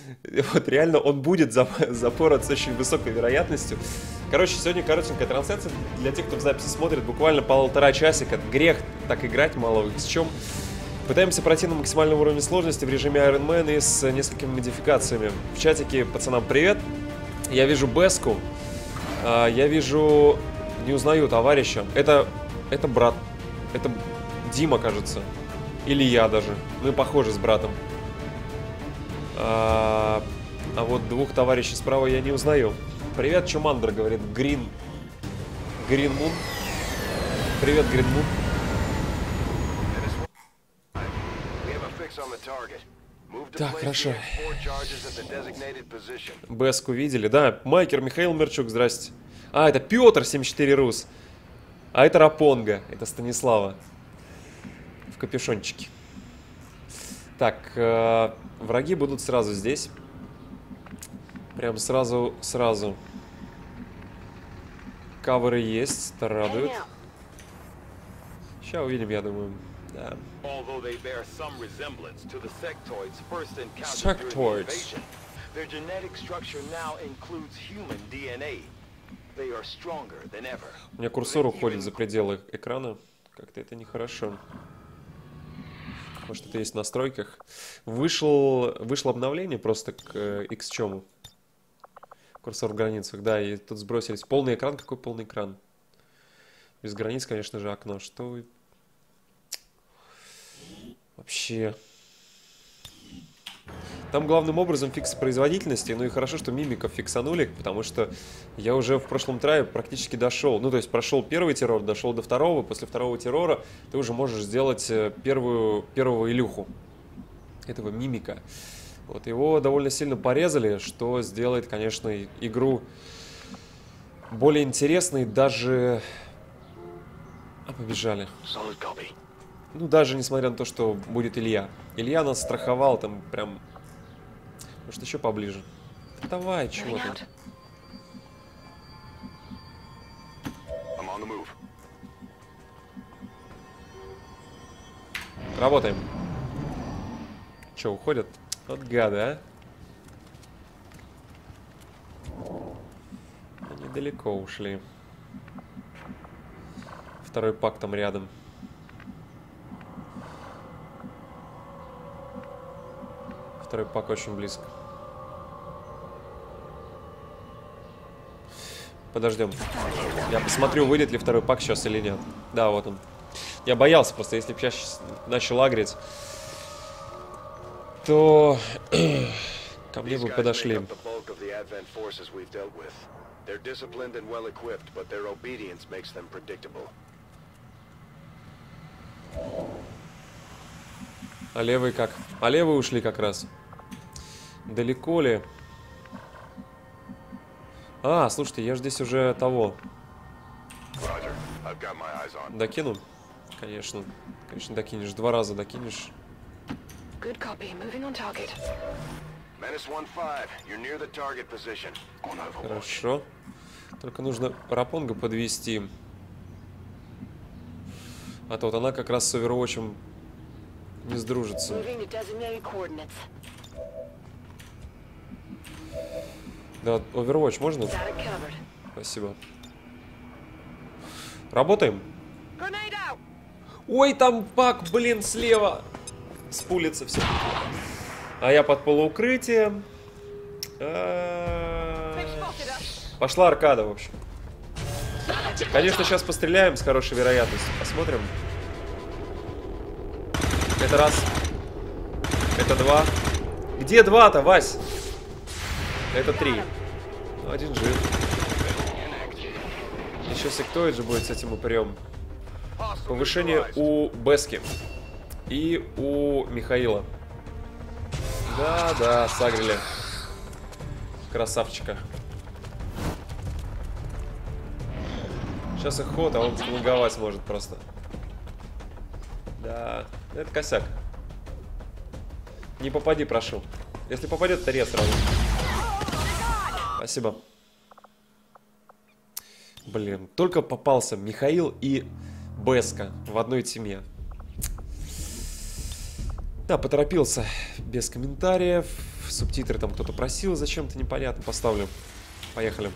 Вот реально он будет запорот с очень высокой вероятностью. Короче, сегодня коротенькая трансляция. Для тех, кто в записи смотрит, буквально полтора часика. Грех так играть, мало с чем. Пытаемся пройти на максимальном уровне сложности в режиме Iron Man и с несколькими модификациями. В чатике пацанам привет. Я вижу Беску. Я вижу... Не узнаю товарища. Это брат. Это Дима, кажется. Или я даже. Мы похожи с братом. А вот двух товарищей справа я не узнаю. Привет, Чумандра, говорит Грин Мун. Привет, Грин Мун. Так, хорошо. Беску видели, да? Майкер, Михаил Мерчук, здрасте. А, это Петр 74 Рус. А это Рапонга, это Станислава. В капюшончике. Так, враги будут сразу здесь. Прям сразу. Каверы есть, это радует. Сейчас увидим, я думаю. Да. Sectoids. У меня курсор уходит за пределы экрана. Как-то это нехорошо. Может, это есть в настройках. Вышло обновление просто к X-чему. Курсор в границах, да, и тут сбросились. Полный экран? Какой полный экран? Без границ, конечно же, окно. Что вы... Вообще... Там главным образом фикс производительности, ну и хорошо, что мимиков фиксанули, потому что я уже в прошлом трае практически дошел. Ну, то есть прошел первый террор, дошел до второго, после второго террора ты уже можешь сделать первого Илюху, этого мимика. Вот его довольно сильно порезали, что сделает, конечно, игру более интересной, даже... А, побежали. Ну, даже несмотря на то, что будет Илья. Илья нас страховал там прям... Может, еще поближе. Давай, чего ты? Работаем. Че, уходят? Вот гады, а? Они далеко ушли. Второй пак там рядом. Второй пак очень близко. Подождем. Я посмотрю, выйдет ли второй пак сейчас или нет. Да, вот он. Я боялся просто, если бы сейчас начал агрить, то ко мне бы подошли. А левые как? А левые ушли как раз. Далеко ли? А, слушайте, я же здесь уже того. Докину? Конечно. Конечно, докинешь. 2 раза докинешь. Хорошо. Только нужно Рапонга подвести. А то вот она как раз с Overwatch'ем не сдружится. Да, Overwatch можно? Спасибо. Работаем? Ой, там пак, блин, слева. Спулится все. А я под полуукрытием. Пошла аркада, в общем. Конечно, сейчас постреляем с хорошей вероятностью. Посмотрим. Это раз. Это 2. Где 2-то, Вась? Это 3. Ну, 1 жив. Еще сектоид же будет с этим упырем. Повышение у Бески. И у Михаила. Да, сагрили. Красавчика. Сейчас их ход, а он фланговать может просто. Да, это косяк. Не попади, прошу. Если попадет, то рез сразу. Спасибо. Блин, только попался Михаил и Беска в одной теме. Да, поторопился. Без комментариев. Субтитры там кто-то просил, зачем-то непонятно. Поставлю. Поехали.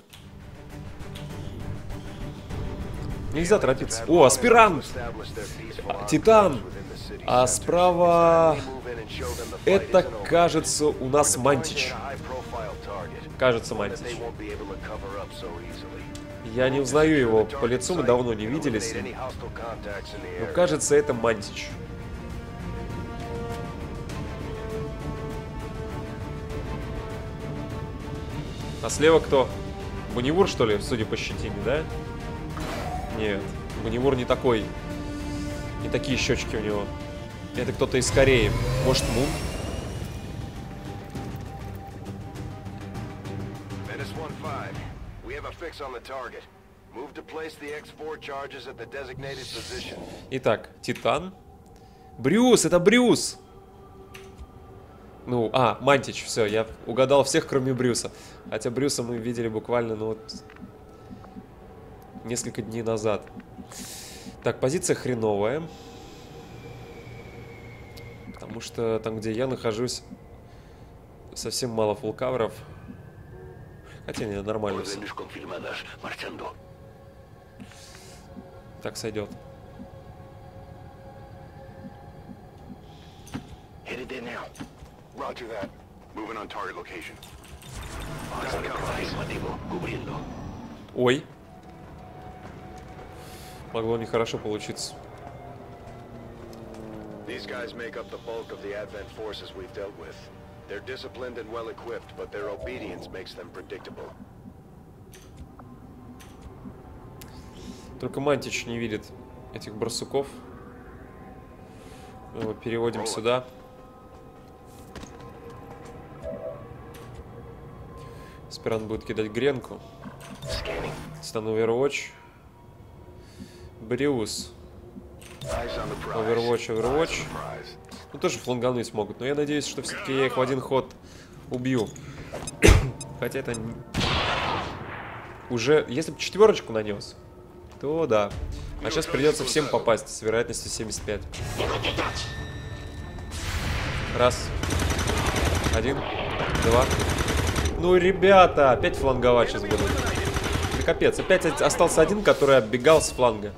Нельзя торопиться. О, аспирант! Титан! А справа... Это, кажется, у нас Мантич. Кажется, Мантич. Я не узнаю его по лицу, мы давно не виделись. Но, кажется, это Мантич. А слева кто? Бунивур, что ли, судя по щетине, да? Нет, Бунивур не такой. Не такие щечки у него. Это кто-то из Кореи. Может, Мун? Итак, Титан. Брюс, это Брюс! Ну, Мантич, все, я угадал всех, кроме Брюса. Хотя Брюса мы видели буквально, ну вот, несколько дней назад. Так, позиция хреновая. Потому что там, где я нахожусь, совсем мало фулкаверов. Хотя не, нормально все. Так сойдет. Ой. Могло нехорошо получиться. These guys make up the bulk of the Advent forces we've dealt with. They're disciplined and well equipped, but their obedience makes them predictable. Только Мантич не видит этих барсуков. Мы его переводим сюда. Аспирант будет кидать гренку. Титан Overwatch. Брюс. Overwatch. Ну, тоже флангануть могут. Но я надеюсь, что все-таки я их в один ход убью. Хотя это... Уже... Если бы четверочку нанес, то да. А сейчас придется всем попасть с вероятностью 75. Раз. Один. Два. Ну, ребята, опять фланговать сейчас буду. Да капец, опять остался один, который оббегал с фланга.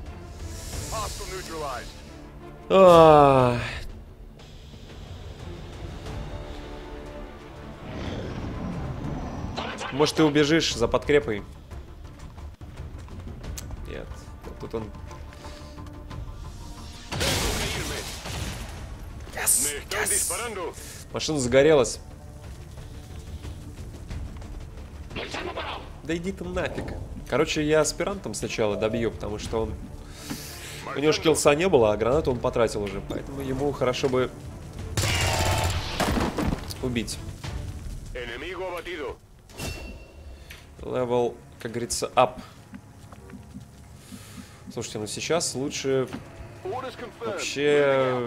Может, ты убежишь за подкрепой? Нет. Тут он... Yes. Машина загорелась. Да иди ты нафиг. Короче, я аспирантом сначала добью, потому что он... У него шкилса не было, а гранату он потратил уже. Поэтому ему хорошо бы убить. Левел, как говорится, up. Слушайте, ну сейчас лучше вообще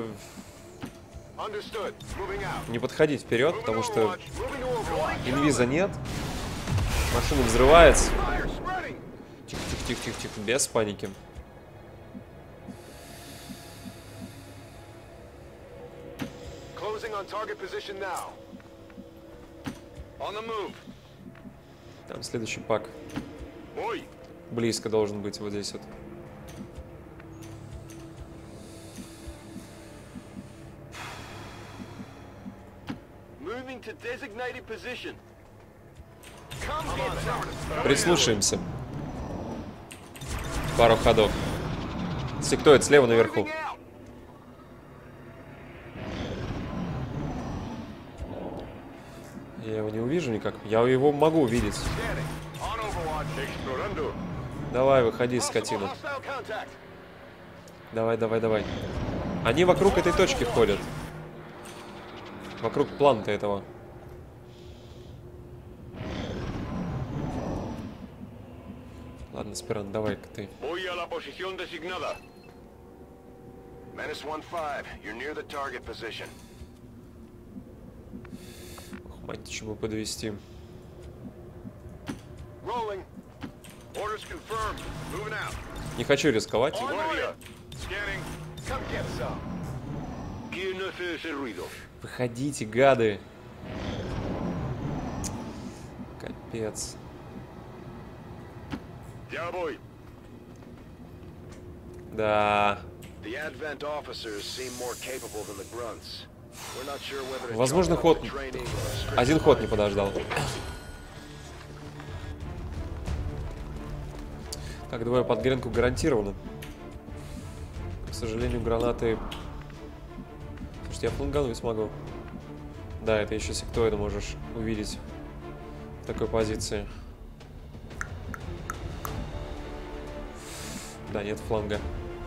не подходить вперед, потому что инвиза нет. Машина взрывается. Тихо, без паники. Там следующий пак. Близко должен быть вот здесь вот. Прислушаемся. Пару ходов. Сектоид слева наверху. Я его не увижу никак. Я его могу увидеть. Давай, выходи, скотина. Давай. Они вокруг этой точки ходят. Вокруг планта этого. Ладно, Аспирант, давай-ка ты. Ох, Мантича бы подвести. Не хочу рисковать. Выходите, гады. Капец. Yeah, boy. Да. The Advent officers seem more capable than the grunts. We're not sure whether it's Возможно, ход... training or strict Один ход не подождал. Так, двое под гренку гарантировано. К сожалению, гранаты... Слушайте, я флангануть смогу. Да, это еще сектоида можешь увидеть в такой позиции. Да, нет фланга.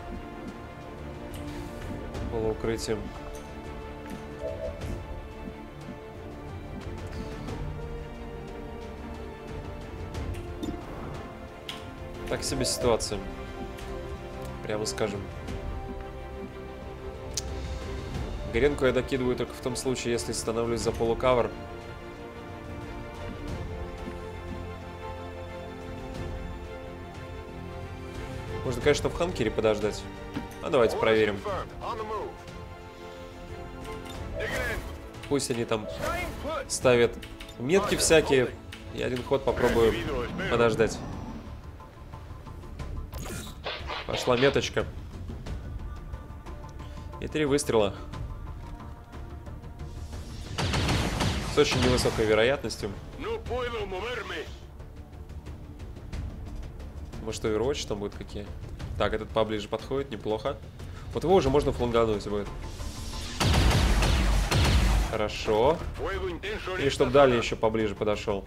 Полуукрытием. Так себе ситуация. Прямо скажем. Гренку я докидываю только в том случае, если становлюсь за полукавер. Можно, конечно, в ханкере подождать. А давайте проверим. Пусть они там ставят метки всякие. И один ход попробую подождать. Пошла меточка. И 3 выстрела. С очень невысокой вероятностью. Может, Overwatch там будет какие? Так, этот поближе подходит, неплохо. Вот его уже можно флангануть будет. Хорошо. И чтобы далее еще поближе подошел.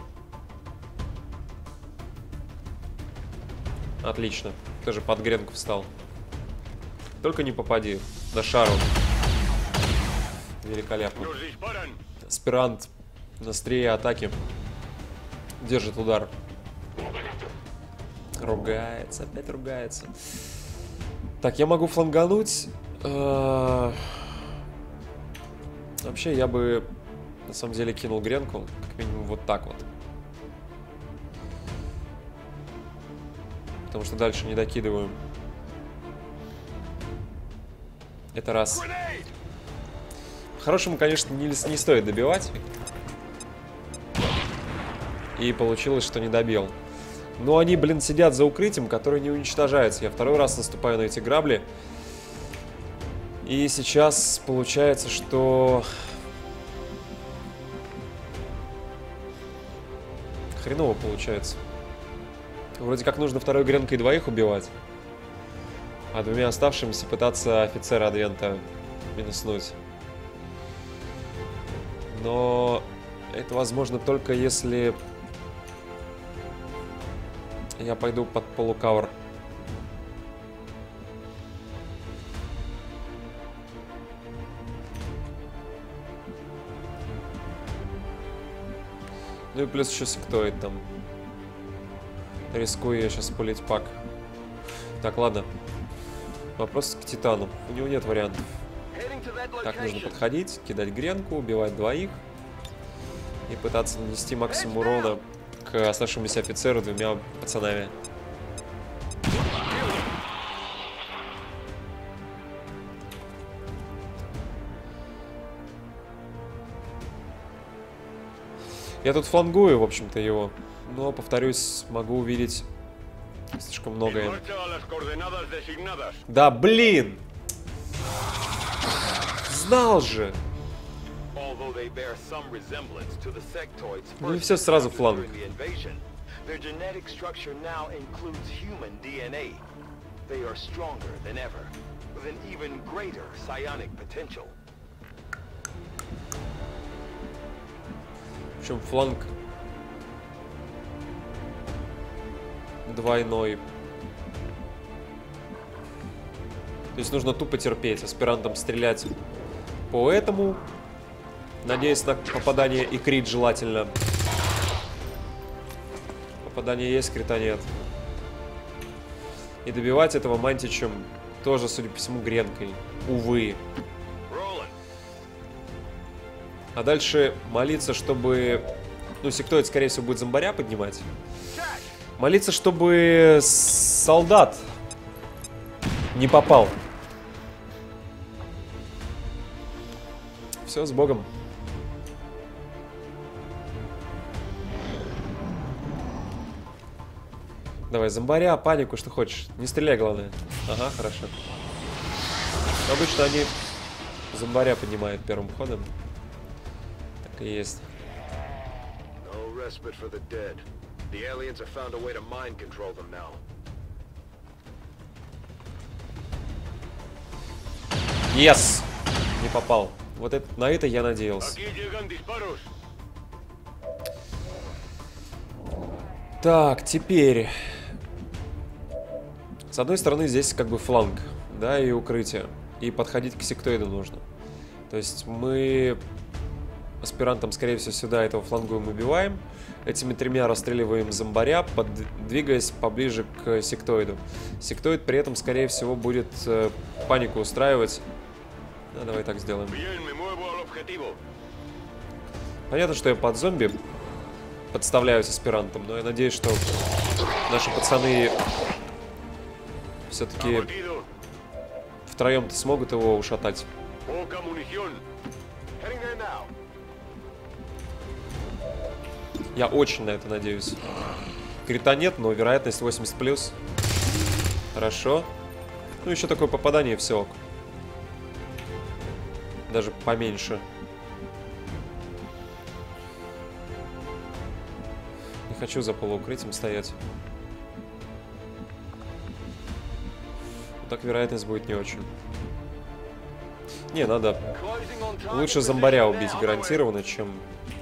Отлично. Тоже под гренку встал. Только не попади. На шару. Великолепно. Аспирант на острие атаки. Держит удар. Ругается. Опять ругается. Так, я могу флангануть. Вообще, я бы на самом деле кинул гренку. Как минимум вот так вот. Потому что дальше не докидываю. Это раз. По-хорошему, конечно, не стоит добивать. И получилось, что не добил. Но они, блин, сидят за укрытием, которое не уничтожается. Я второй раз наступаю на эти грабли. И сейчас получается, что... Хреново получается. Вроде как нужно второй гренкой двоих убивать. А двумя оставшимися пытаться офицера Адвента минуснуть. Но это возможно только если я пойду под полукавер. Ну и плюс еще сектоид там. Рискую я сейчас пулить пак. Так, ладно. Вопрос к Титану. У него нет вариантов. Так, нужно подходить, кидать гренку, убивать двоих. И пытаться нанести максимум урона к оставшемуся офицеру двумя пацанами. Я тут флангую, в общем-то, его. Но, повторюсь, могу увидеть слишком многое. Да, блин! Знал же! Ну и все сразу фланг. Причем фланг двойной. То есть нужно тупо терпеть, аспирантам стрелять по этому. Надеюсь на попадание и крит желательно. Попадание есть, крита нет. И добивать этого мантичем тоже, судя по всему, гренкой. Увы. А дальше молиться, чтобы... Ну, сектоид, скорее всего, будет зомбаря поднимать. Молиться, чтобы солдат не попал. Все, с Богом. Давай, зомбаря, панику, что хочешь. Не стреляй, главное. Ага, хорошо. Обычно они зомбаря поднимают первым ходом. Так и есть. No respite for the dead. The aliens have found a way to mind control them now. Yes! Не попал. Вот это, на это я надеялся. Так, теперь... С одной стороны, здесь как бы фланг, да, и укрытие. И подходить к сектоиду нужно. То есть мы аспирантом, скорее всего, сюда этого флангуем, убиваем. Этими тремя расстреливаем зомбаря, двигаясь поближе к сектоиду. Сектоид при этом, скорее всего, будет панику устраивать. Ну, давай так сделаем. Понятно, что я под зомби подставляюсь аспирантом, но я надеюсь, что наши пацаны все-таки втроем-то смогут его ушатать. Я очень на это надеюсь. Крита нет, но вероятность 80+. Хорошо. Ну, еще такое попадание, все. Даже поменьше. Не хочу за полуукрытием стоять. Так вероятность будет не очень. Не, надо лучше зомбаря убить гарантированно, чем...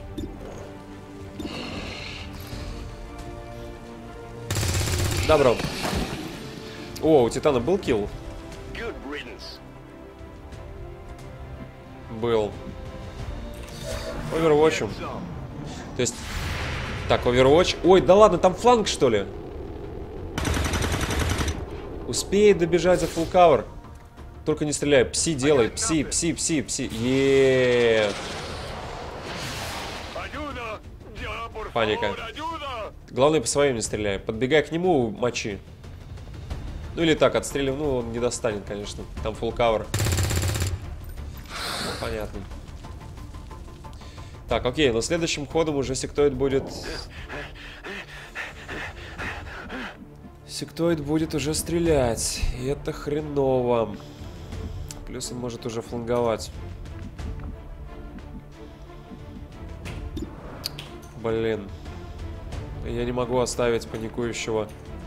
Добро. О, у Титана был килл? Был. Overwatch. То есть... Так, Overwatch. Ой, да ладно, там фланг, что ли? Успеет добежать за full cover. Только не стреляй. Пси делай. Пси, пси, пси, пси. Еее. Паника. Главное, по своим не стреляй. Подбегай к нему, мочи. Ну или так, отстрелив. Ну, он не достанет, конечно. Там full cover. Ну, понятно. Так, окей, но следующим ходом уже сектоид будет... Сектоид будет уже стрелять. И это хреново. Плюс он может уже фланговать. Блин. Я не могу оставить паникующего.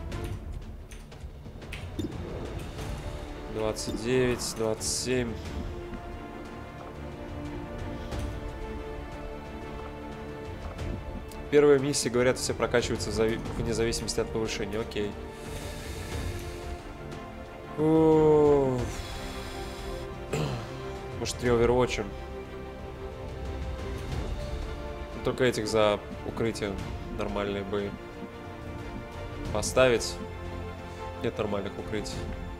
29, 27. Первые миссии, говорят, все прокачиваются вне зависимости от повышения. Окей. Может, 3 Overwatch. Только этих за укрытие нормальные бы поставить. Нет нормальных укрытий.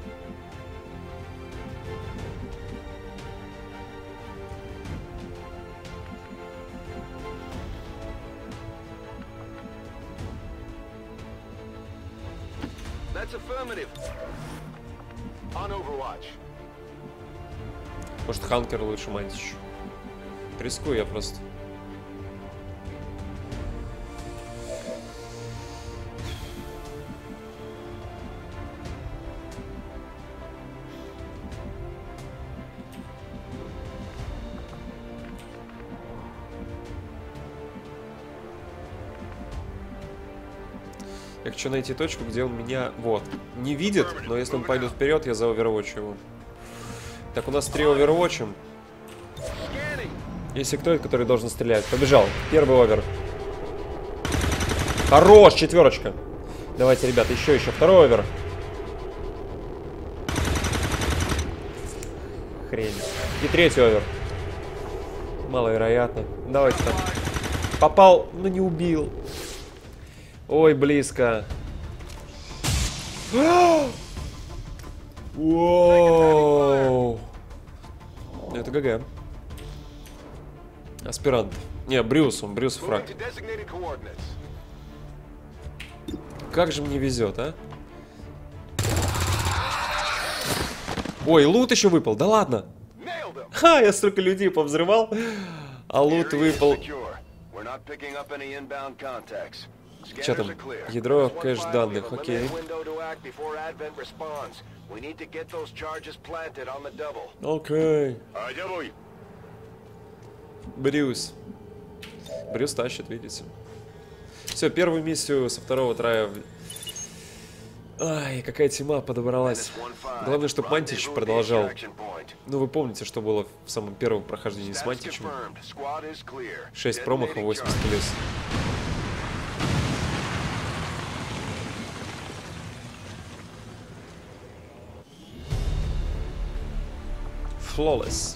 Может, Ханкер лучше мантич. Рискую я просто. Я хочу найти точку, где он меня... Вот. Не видит, но если он пойдет вперед, я заовервотчу его. Так, у нас 3 овервотча. Есть сектоид, который должен стрелять. Побежал. Первый овер. Хорош, 4. Давайте, ребята, еще. Второй овер. Хрень. И 3 овер. Маловероятно. Давайте там. Попал, но не убил. Ой, близко. Воу. Это ГГ. Аспирант. Не, Брюс, он Брюс фраг. Как же мне везет, а? Ой, лут еще выпал, да ладно. Ха, я столько людей повзрывал, а лут выпал. Что там? Ядро, кэш данных, окей. Окей. Брюс. Брюс тащит, видите. Все, первую миссию со второго трая. Ай, какая тьма подобралась. Главное, чтобы Мантич продолжал. Ну, вы помните, что было в самом первом прохождении с Мантичем. 6 промахов, 80 плюс. Flawless.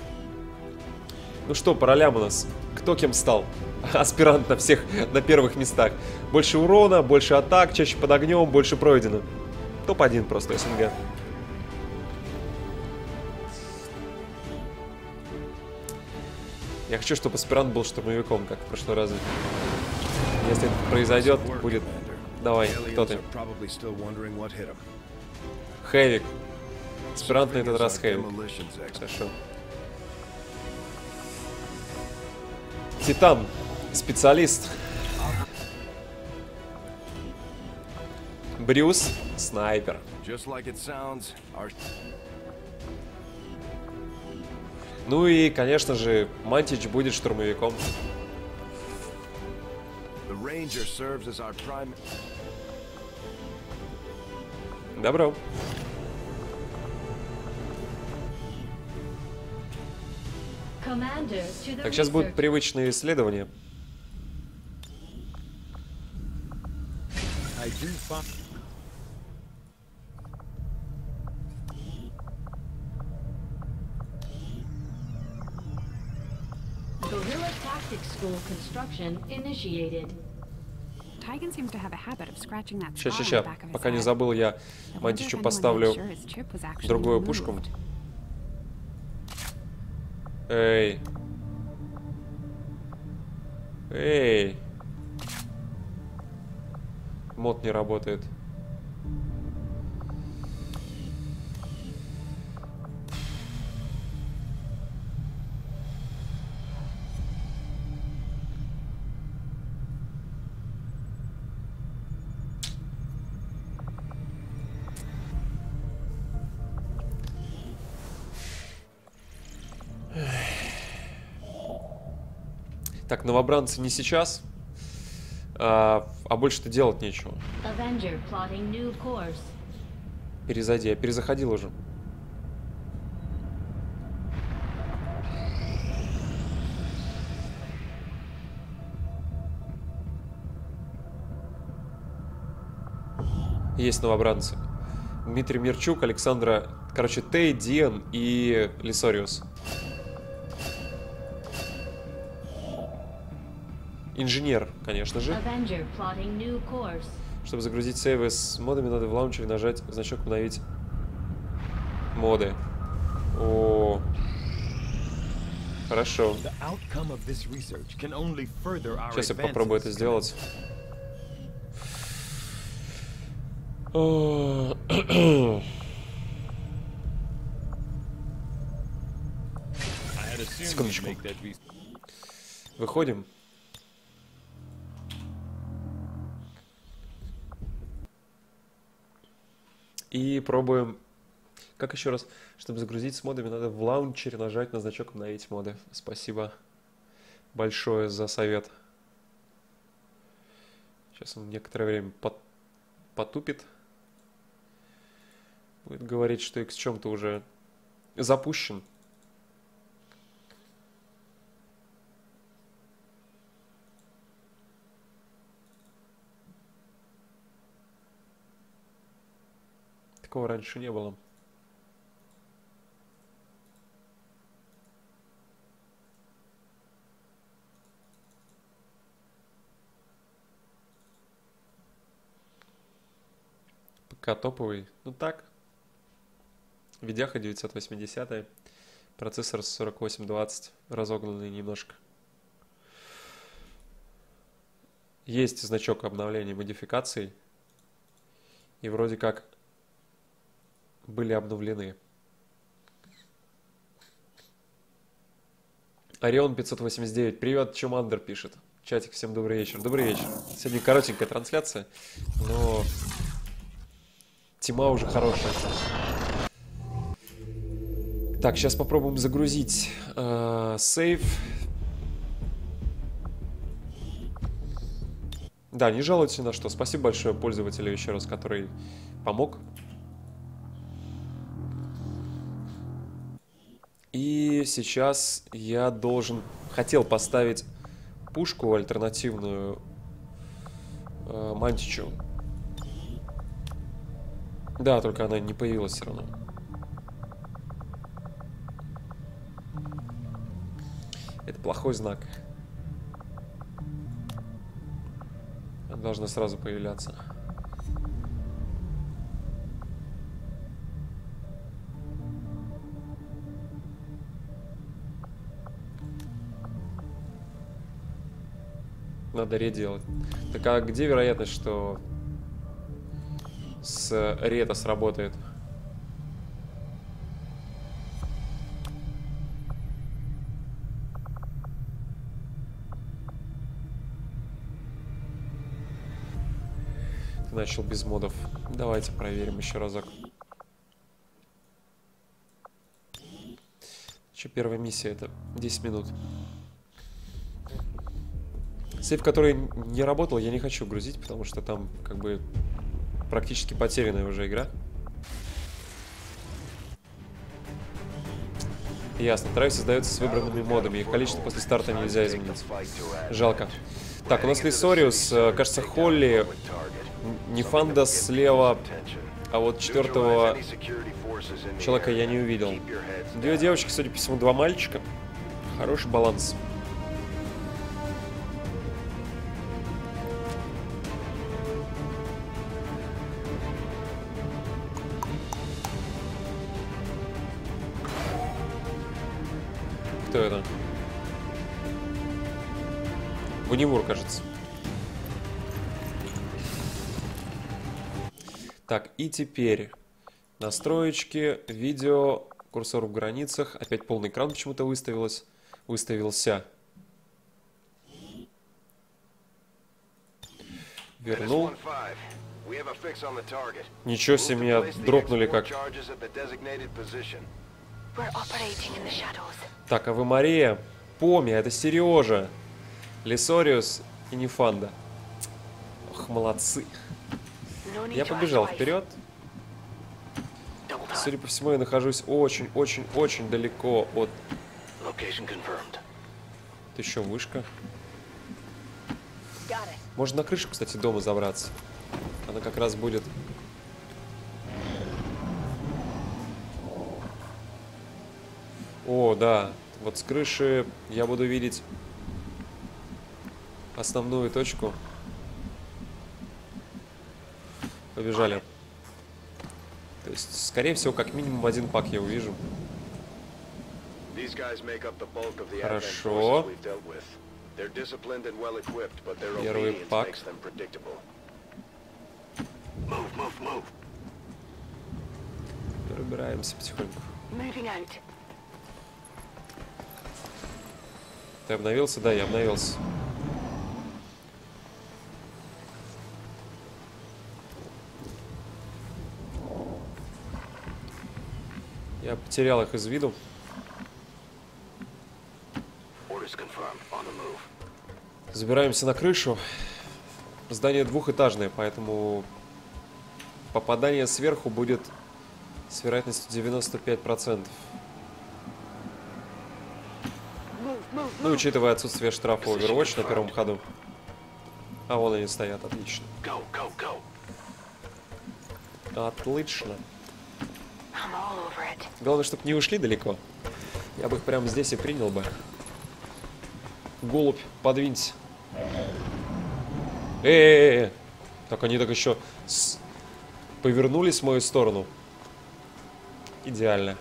Ну что, по ролям у нас. Кто кем стал? Аспирант на всех, на первых местах. Больше урона, больше атак, чаще под огнем, больше пройдено. Топ-1 просто СНГ. Я хочу, чтобы аспирант был штурмовиком, как в прошлый раз. Если это произойдет, будет... Давай, кто ты? Хэвик. Аспирант на этот раз Хэвик. Хорошо. Титан. Специалист. Брюс. Снайпер. Ну и, конечно же, Мантич будет штурмовиком. Добро. Так, сейчас будут привычные исследования. Guerrilla Tactics School construction initiated. Tigan seems to have a habit of scratching that Ща, spot on ща, the ща. back of his Пока не head. забыл, я I wonder if Мантичу anyone поставлю made sure his chip was actually другую removed. пушку. Эй. Эй. Мод не работает. Так, новобранцы не сейчас, а больше-то делать нечего. Avenger plotting new course. Перезайди, я перезаходил уже. Есть новобранцы. Дмитрий Мирчук, Александра... Короче, Тей, Диан и Лисориус. Инженер, конечно же. Avenger plotting new course. Чтобы загрузить сейвы с модами, надо в лаунчере нажать значок «Обновить моды». О, хорошо. Сейчас я попробую это сделать. Секундочку. Выходим. И пробуем. Как еще раз? Чтобы загрузить с модами, надо в лаунчере нажать на значок «Обновить моды». Спасибо большое за совет. Сейчас он некоторое время потупит. Будет говорить, что X чем-то уже запущен. Такого раньше не было. ПК топовый. Ну так. Видяха 980, процессор 4820, разогнанный немножко. Есть значок обновления модификаций. И вроде как были обновлены. Орион 589. Привет, Чумандер пишет. Чатик, всем добрый вечер. Добрый вечер. Сегодня коротенькая трансляция, но тема уже хорошая. Так, сейчас попробуем загрузить сейв. Да, не жалуйтесь ни на что. Спасибо большое пользователю еще раз, который помог. И сейчас я хотел поставить пушку альтернативную Мантичу. Да, только она не появилась все равно. Это плохой знак. Она должна сразу появляться. Надо ределать. Так а где вероятность, что с рета сработает? Ты начал без модов. Давайте проверим еще разок. Еще первая миссия, это 10 минут. Сейф, который не работал, я не хочу грузить, потому что там как бы практически потерянная уже игра. Ясно. Трай создается с выбранными модами. Их количество после старта нельзя изменить. Жалко. Так, у нас Лисориус, кажется, Холли, Нефанда слева, а вот четвертого человека я не увидел. Две девочки, судя по всему, два мальчика. Хороший баланс. Кто это? Гунивур, кажется. Так, и теперь настроечки, видео, курсор в границах. Опять полный экран почему-то выставился. Вернул. Ничего себе, меня дропнули как. Так, а вы Мария, Поми, это Сережа, Лисориус и Нефанда. Ох, молодцы. Я побежал вперед. Судя по всему, я нахожусь очень-очень-очень далеко от... Это еще вышка. Можно на крышу, кстати, дома забраться. Она как раз будет... О, да. Вот с крыши я буду видеть основную точку. Побежали. То есть, скорее всего, как минимум один пак я увижу. Хорошо. Первый пак. Разбираемся потихоньку. Ты обновился? Да, я обновился. Я потерял их из виду. Забираемся на крышу. Здание двухэтажное, поэтому попадание сверху будет с вероятностью 95%. Ну, учитывая отсутствие штрафа Overwatch на первом ходу. А вон они стоят, отлично. Отлично. Главное, чтобы не ушли далеко. Я бы их прямо здесь и принял бы. Голубь, подвинься. Так они так еще повернулись в мою сторону. Идеально.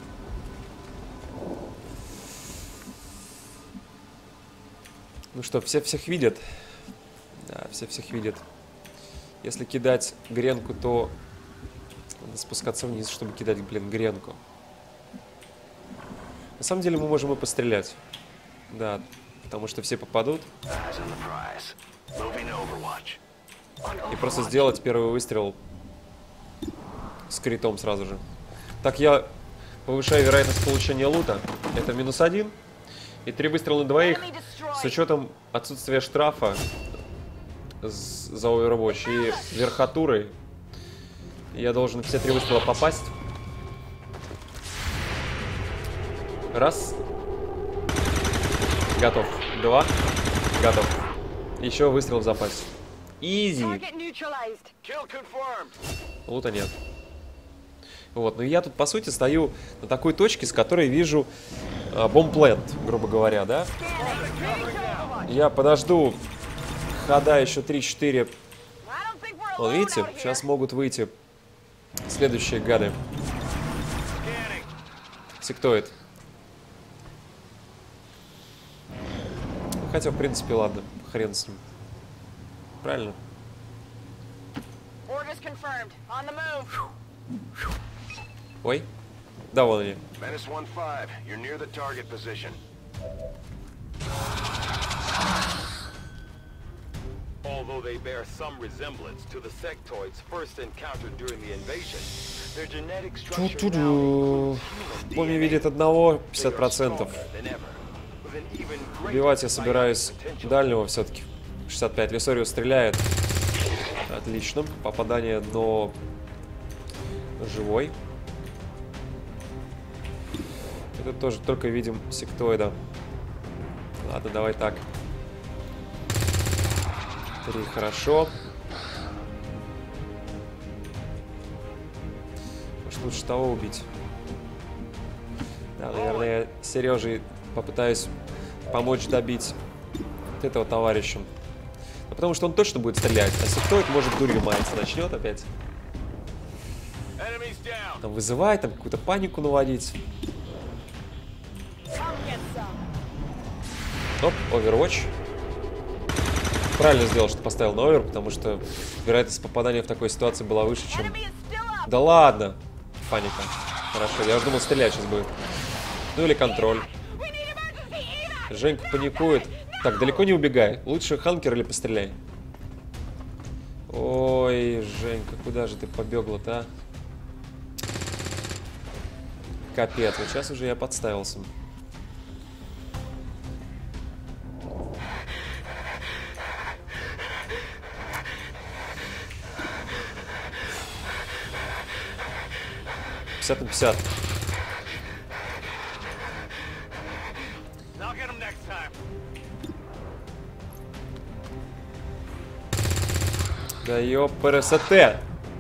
Ну что, все всех видят? Да, все всех видят. Если кидать гренку, то надо спускаться вниз, чтобы кидать, блин, гренку. На самом деле мы можем и пострелять. Да. потому что все попадут. Eyes on the prize. Moving to Overwatch. И просто сделать первый выстрел с критом сразу же. Так я повышаю вероятность получения лута. Это -1. И 3 выстрела на двоих с учетом отсутствия штрафа за Overwatch и верхотуры. Я должен все 3 выстрела попасть. Раз. Готов. 2. Готов. Еще выстрел в запасе. Изи. Kill confirmed. Лута нет. Вот, ну я тут, по сути, стою на такой точке, с которой вижу бомб-плент, грубо говоря, да? Я подожду хода еще 3-4. Вот, видите, сейчас могут выйти следующие гады. Сектоид. Хотя, в принципе, ладно, хрен с ним. Правильно? Ой. Да, вон они. Menace 1-5, you're near the target position. Although they bear some resemblance to the sectoids first encountered during the invasion, their genetic structure Ту-ту-ду. Помни, видит одного 50%. Убивать я собираюсь дальнего все-таки. 65. Лесориус стреляет. Отлично. Попадание, но живой. Это тоже только видим сектоида. Ладно, давай так. 3, хорошо. Может, лучше того убить. Да, наверное, я Сережей попытаюсь помочь добить вот этого товарища. Ну, потому что он точно будет стрелять. А сектоид, может, дурью маяться начнет опять. Там вызывать, там какую-то панику наводить. Оп, Overwatch. Правильно сделал, что поставил на овер, потому что вероятность попадания в такой ситуации была выше, чем... Да ладно! Паника. Хорошо, я уже думал, стрелять сейчас будет. Ну или контроль. Женька паникует. Так, далеко не убегай. Лучше ханкер или постреляй. Ой, Женька, куда же ты побегла-то, а? Капец, вот сейчас уже я подставился. На 50. Да ёпрст.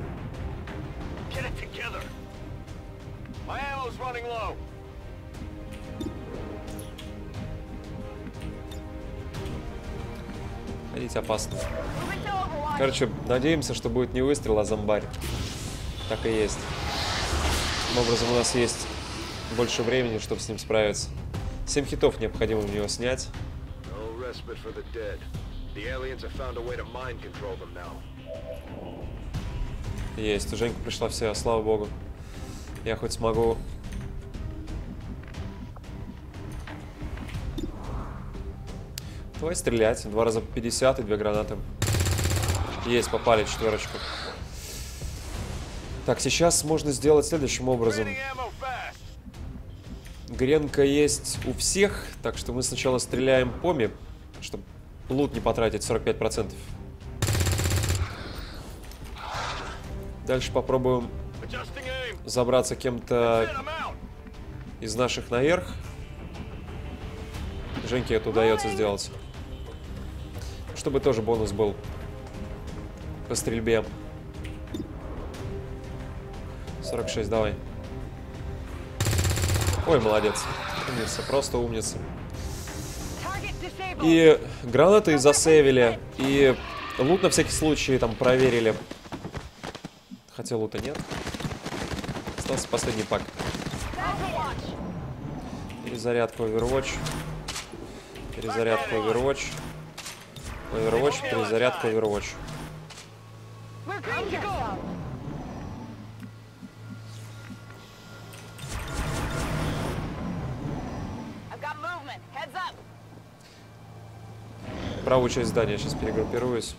Ходить опасно. Короче, надеемся, что будет не выстрел, а зомбарь. Так и есть. Таким образом, у нас есть больше времени, чтобы с ним справиться. 7 хитов необходимо в него снять. Есть, у Женька пришла вся, слава богу. Я хоть смогу... Давай стрелять. 2 раза по 50 и 2 гранаты. Есть, попали 4. Так, сейчас можно сделать следующим образом. Гренка есть у всех, так что мы сначала стреляем поми, чтобы лут не потратить 45%. Дальше попробуем забраться кем-то из наших наверх. Женьке это удается сделать. Чтобы тоже бонус был по стрельбе. 46, давай. Ой, молодец. Умница, просто умница. И гранаты засейвили, и лут на всякий случай там проверили. Хотя лута нет. Остался последний пак. Перезарядка Overwatch. Перезарядка Overwatch. Overwatch, перезарядка Overwatch. правую часть здания. Сейчас перегруппируюсь.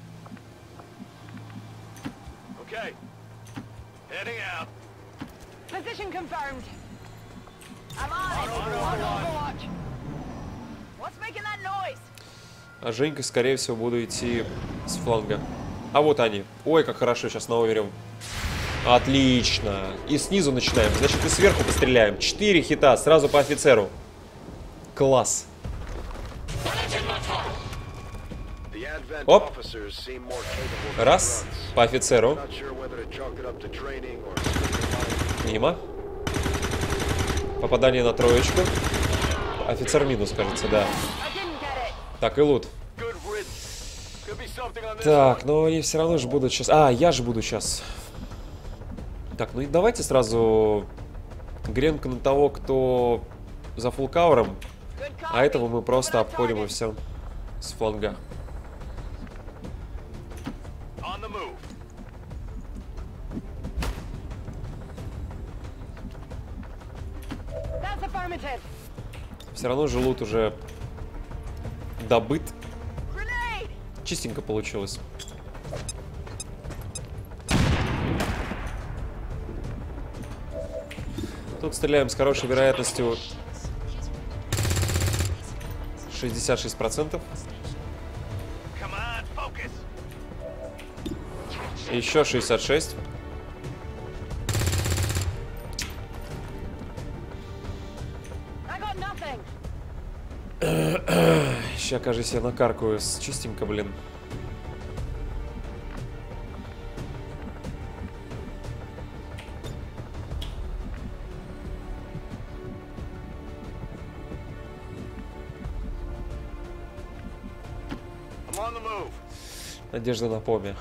Okay. Heading out. Position confirmed. I'm on it. On Overwatch. What's making that noise? А Женька, скорее всего, буду идти с фланга. А вот они. Ой, как хорошо, сейчас на овере. Отлично. И снизу начинаем. Значит, и сверху постреляем. 4 хита сразу по офицеру. Класс. Оп. Раз. По офицеру. Мимо. Попадание на троечку. Офицер минус, кажется, да. Так, и лут. Так, но они все равно же будут сейчас... А, я же буду сейчас. Так, ну и давайте сразу гренку на того, кто за фулкауром. А этого мы просто обходим и все с фланга. Все равно же лут уже добыт. Чистенько получилось. Тут стреляем с хорошей вероятностью 66%. Еще 66. Сейчас, кажется, я накаркаю с чистенько, блин. Надежда на помощь.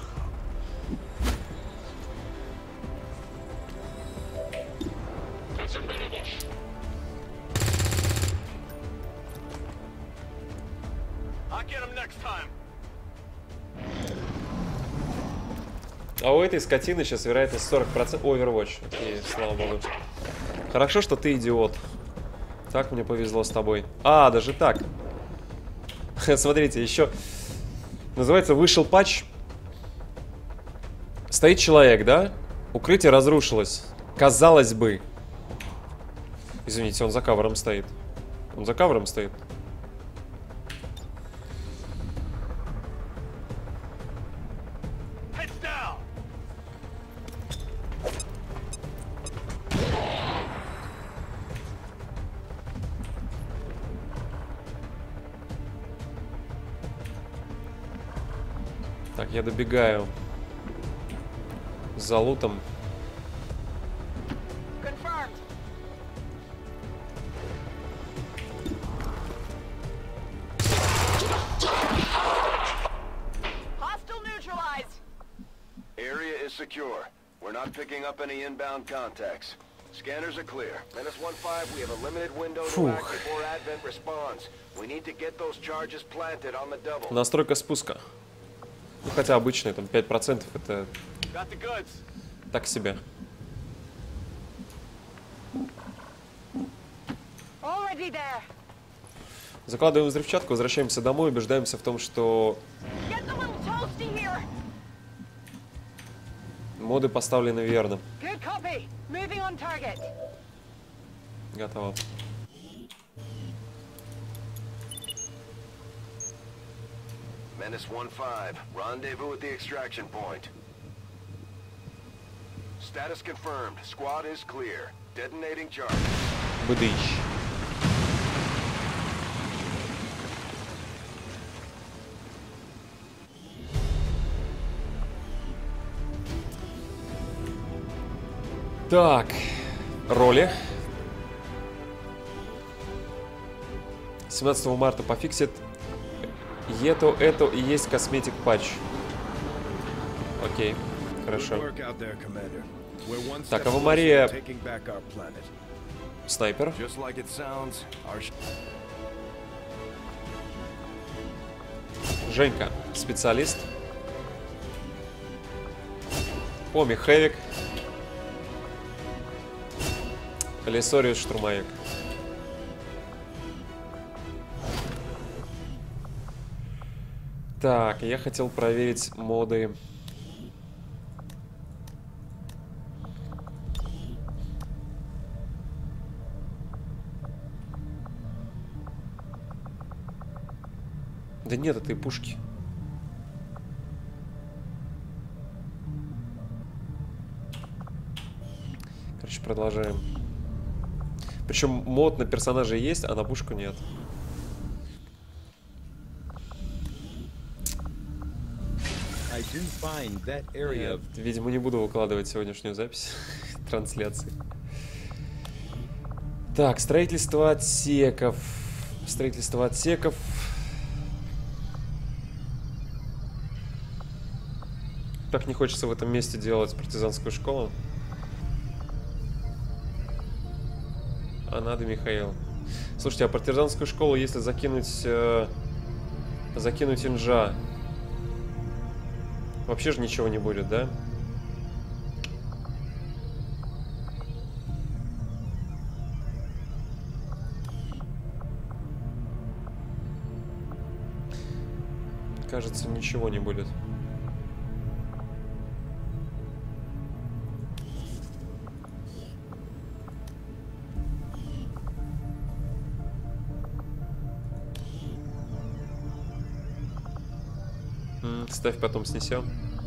А у этой скотины сейчас вероятность 40%. Overwatch. Окей, слава богу. Хорошо, что ты идиот. Так мне повезло с тобой. А, даже так. Смотрите, еще... Называется, вышел патч. Стоит человек, да? Укрытие разрушилось. Казалось бы. Извините, он за кавером стоит. Он за кавером стоит. Так, я добегаю за лутом. Area is secure. We're not picking up any inbound contacts. Scanners are clear. -1-5, we have a limited window to act before Advent responds. We need to get those charges planted on the double. Настройка спуска. Ну, хотя обычная, там 5% это так себе. Закладываем взрывчатку, возвращаемся домой, убеждаемся в том, что моды поставлены верно. Готово. -1-5, rendezvous at the extraction point. Status confirmed. Squad is clear. Detonating charge. Быдыч. Так, роли. 17 марта пофиксит. Это и есть косметик патч. Окей, хорошо. Так, Ава Мария. Снайпер. Женька, специалист. Поми, Хэвик. Лесориус, штурмовик. Так, я хотел проверить моды. Да нет этой пушки. Короче, продолжаем. Причем мод на персонажа есть, а на пушку нет. Нет, видимо, не буду выкладывать сегодняшнюю запись трансляции. Так, строительство отсеков. Строительство отсеков. Так не хочется в этом месте делать партизанскую школу. А надо, Михаил. Слушайте, а партизанскую школу, если закинуть инжа, вообще же ничего не будет, да? Кажется, ничего не будет. Ставь, потом снесем.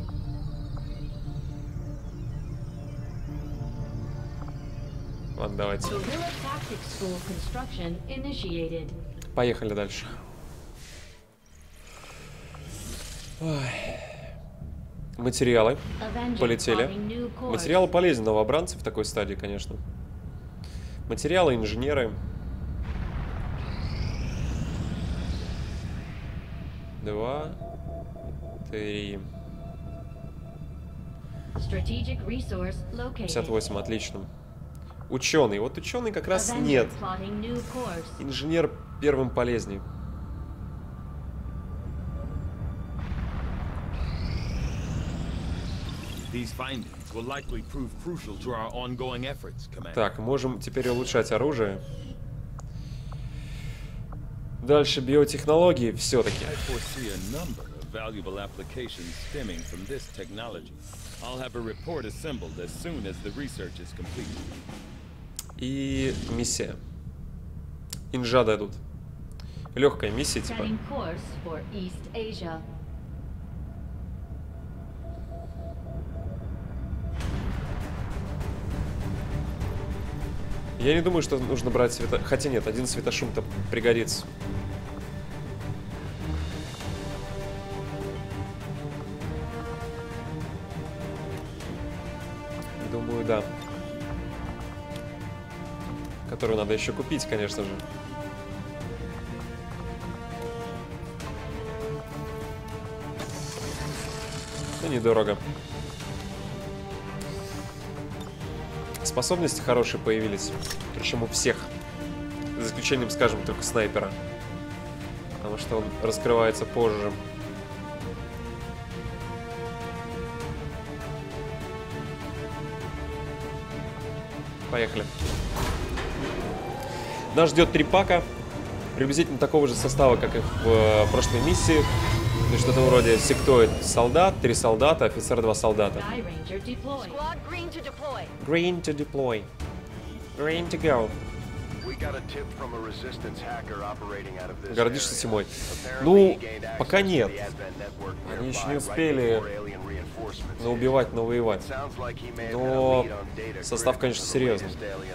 Ладно, давайте. Поехали дальше. Ой. Материалы. Полетели. Материалы полезны новобранцы в такой стадии, конечно. Материалы, инженеры. 2, 3. 58, отлично. Ученый. Вот ученый как раз нет. Инженер первым полезней. Так, можем теперь улучшать оружие. Дальше биотехнологии все-таки. И миссия. Инжа дадут. Легкая миссия, типа. Я не думаю, что нужно брать света... Хотя нет, один светошум-то пригодится. Думаю, да. Которую надо еще купить, конечно же. Но недорого. Способности хорошие появились. Причем у всех. За исключением, скажем, только снайпера. Потому что он раскрывается позже. Поехали. Нас ждет 3 пака. Приблизительно такого же состава, как и в прошлой миссии. То есть что-то вроде сектоид солдат, 3 солдата, офицер 2 солдата. Green to deploy. Green to go. Гордишься Тимой? Ну, пока нет. Они еще не успели наубивать, навоевать. Но состав, конечно, серьезный.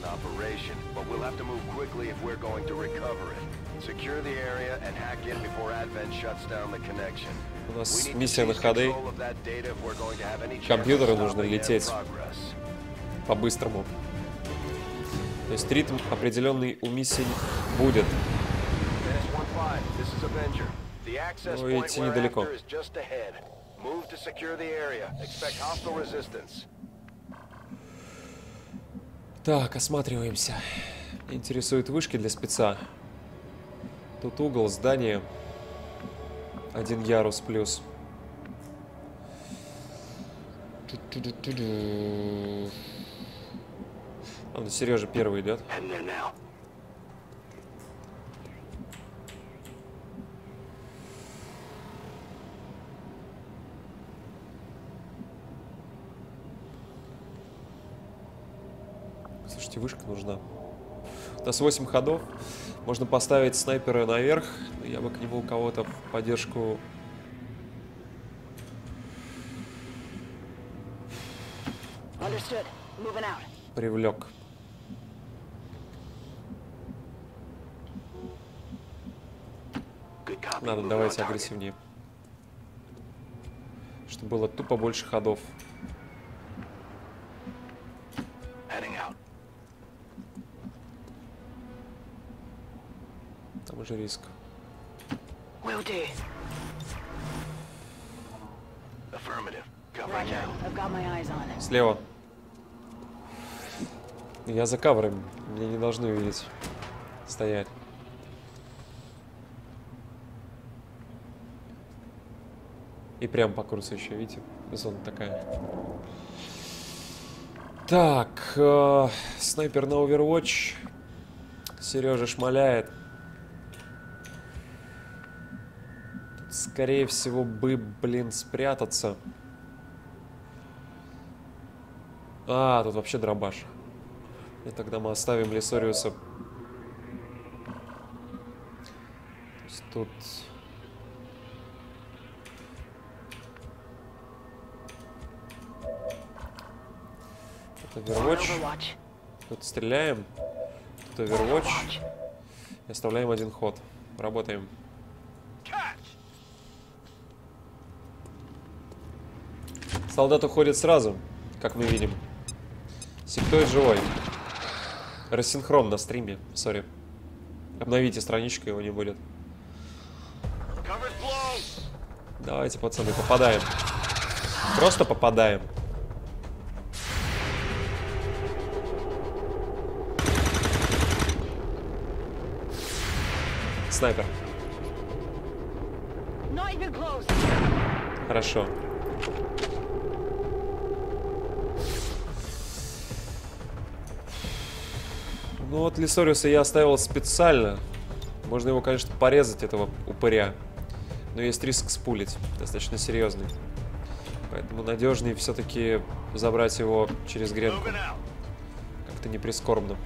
У нас миссия на ходы. Компьютеры нужно лететь по-быстрому. То есть ритм определенный у миссий будет. Но идти недалеко. Так, осматриваемся. Интересуют вышки для спеца. Тут угол, здание. 1 ярус плюс. Ладно, Сережа первый идет. Все-таки вышка нужна. У нас 8 ходов. Можно поставить снайпера наверх. Я бы к нему кого-то в поддержку... Understood. Moving out. привлек. Good copy. Надо, Moving давайте on target. агрессивнее. Чтобы было тупо больше ходов. Heading out. Там уже риск. Will do. Affirmative. Covering Roger. now. I've got my eyes on it. Слева. Я за кавером. Меня не должны увидеть. Стоять. И прям по курсу еще, видите? Зона такая. Так. Снайпер на Overwatch. Сережа шмаляет. Тут, скорее всего, бы, блин, спрятаться. А, тут вообще дробаш. И тогда мы оставим Лесориуса. То есть тут... Это Overwatch. Overwatch. Тут стреляем. Тут Overwatch. И оставляем один ход. Работаем. Солдат уходит сразу, как мы видим. Сектоид живой. Рассинхрон на стриме, сори. Обновите страничку, его не будет. Cover's blown. Давайте, пацаны, попадаем. Просто попадаем. Снайпер. Not even close. Хорошо. Ну вот Лесориуса я оставил специально. Можно его, конечно, порезать, этого упыря. Но есть риск спулить, достаточно серьезный. Поэтому надежнее все-таки забрать его через гренку. Moving out. Как-то не прискорбно.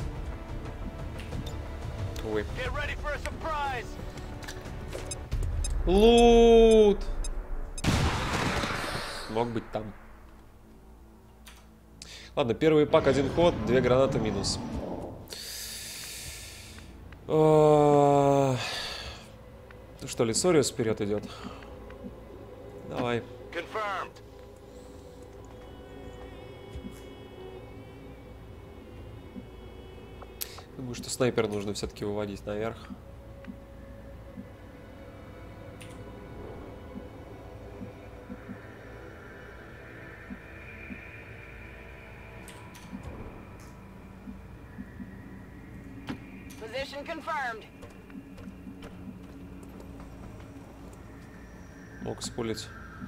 Увы. Get ready for a surprise. Лут! Мог быть там. Ладно, первый пак, один ход, 2 гранаты минус. Ну что, Лесориус вперед идет. Давай. Confirmed. Думаю, что снайпер нужно все-таки выводить наверх. Position confirmed. Мог спулить.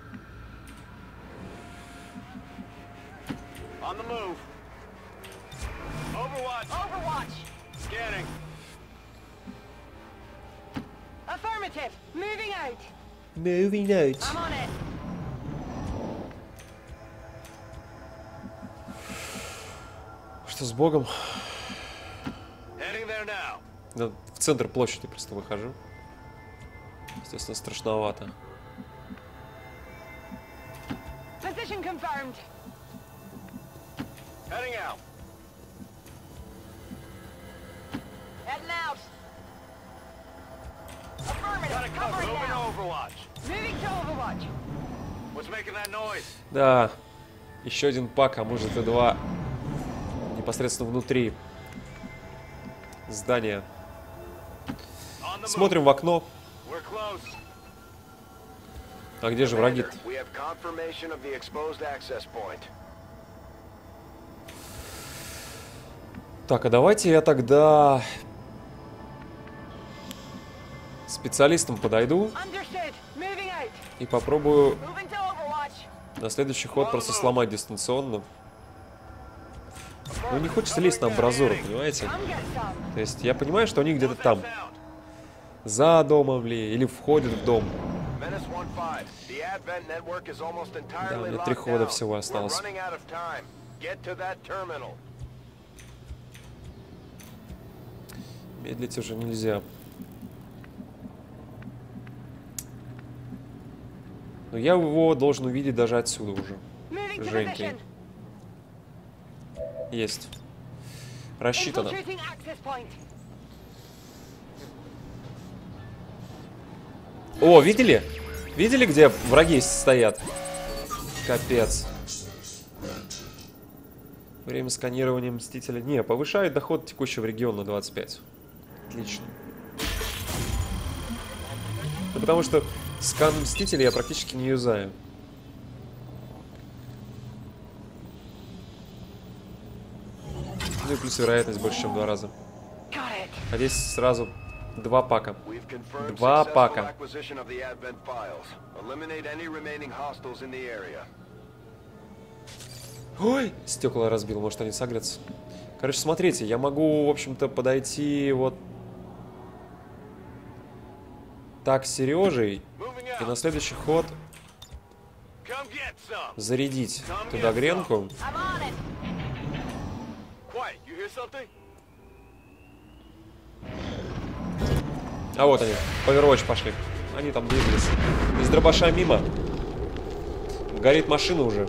On the move. Overwatch. Overwatch. Scanning. Affirmative. Moving out. Moving out. I'm on it. Что с богом? Heading there now. Да, в центр площади просто выхожу. Естественно, страшновато. Position confirmed. Heading out. Heading out. Got Affirmative. it covered. Covering Moving to now. Overwatch. Moving to Overwatch. What's making that noise? Да, еще один пак, а может и 2. Непосредственно внутри здания. On the Смотрим в окно. move. We're close. А где же враги? Commander, we have confirmation of the exposed access point. Так, а давайте я тогда специалистом подойду Understood. Moving out. и попробую Moving to Overwatch. на следующий ход просто сломать дистанционно. Ну не хочется лезть на амбразуру, понимаете? Come get some. То есть я понимаю, что они где-то там. За домом ли, или входят в дом. Menace 1-5. The Advent network is almost entirely мне locked 3 хода down. всего We're осталось. running out of time. Get to that terminal. Медлить уже нельзя. Но я его должен увидеть даже отсюда уже. Moving to Женькой. position. Есть. Рассчитано. Infiltrating access point. О, видели? Видели, где враги стоят? Капец. Время сканирования Мстителя. Не, повышает доход текущего региона на 25. Отлично. Ну, потому что скан Мстителя я практически не юзаю. Ну и плюс вероятность больше, чем в 2 раза. Got it. А здесь сразу 2 пака. We've confirmed Два successful пака. acquisition of the Advent files. Eliminate any remaining hostiles in the area. Ой, стекла разбил, может они сагрятся. Короче, смотрите, я могу, в общем-то, подойти вот так с Сережей Moving и на out. следующий ход Come get some. зарядить туда гренку. I'm on it. Quiet. You hear something? А вот они, по Overwatch пошли. Они там двигались. Из дробаша мимо. Горит машина уже.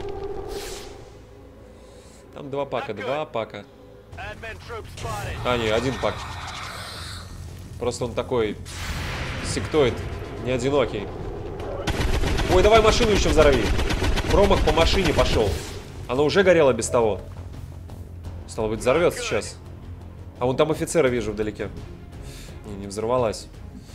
Там 2 пака, 2 пака. Advent troops spotted. А, не, 1 пак. Просто он такой сектоид, не одинокий. Ой, давай машину еще взорви. Промах по машине пошел. Она уже горела без того. Стало быть, взорвется сейчас. А вон там офицера вижу вдалеке. Не взорвалась.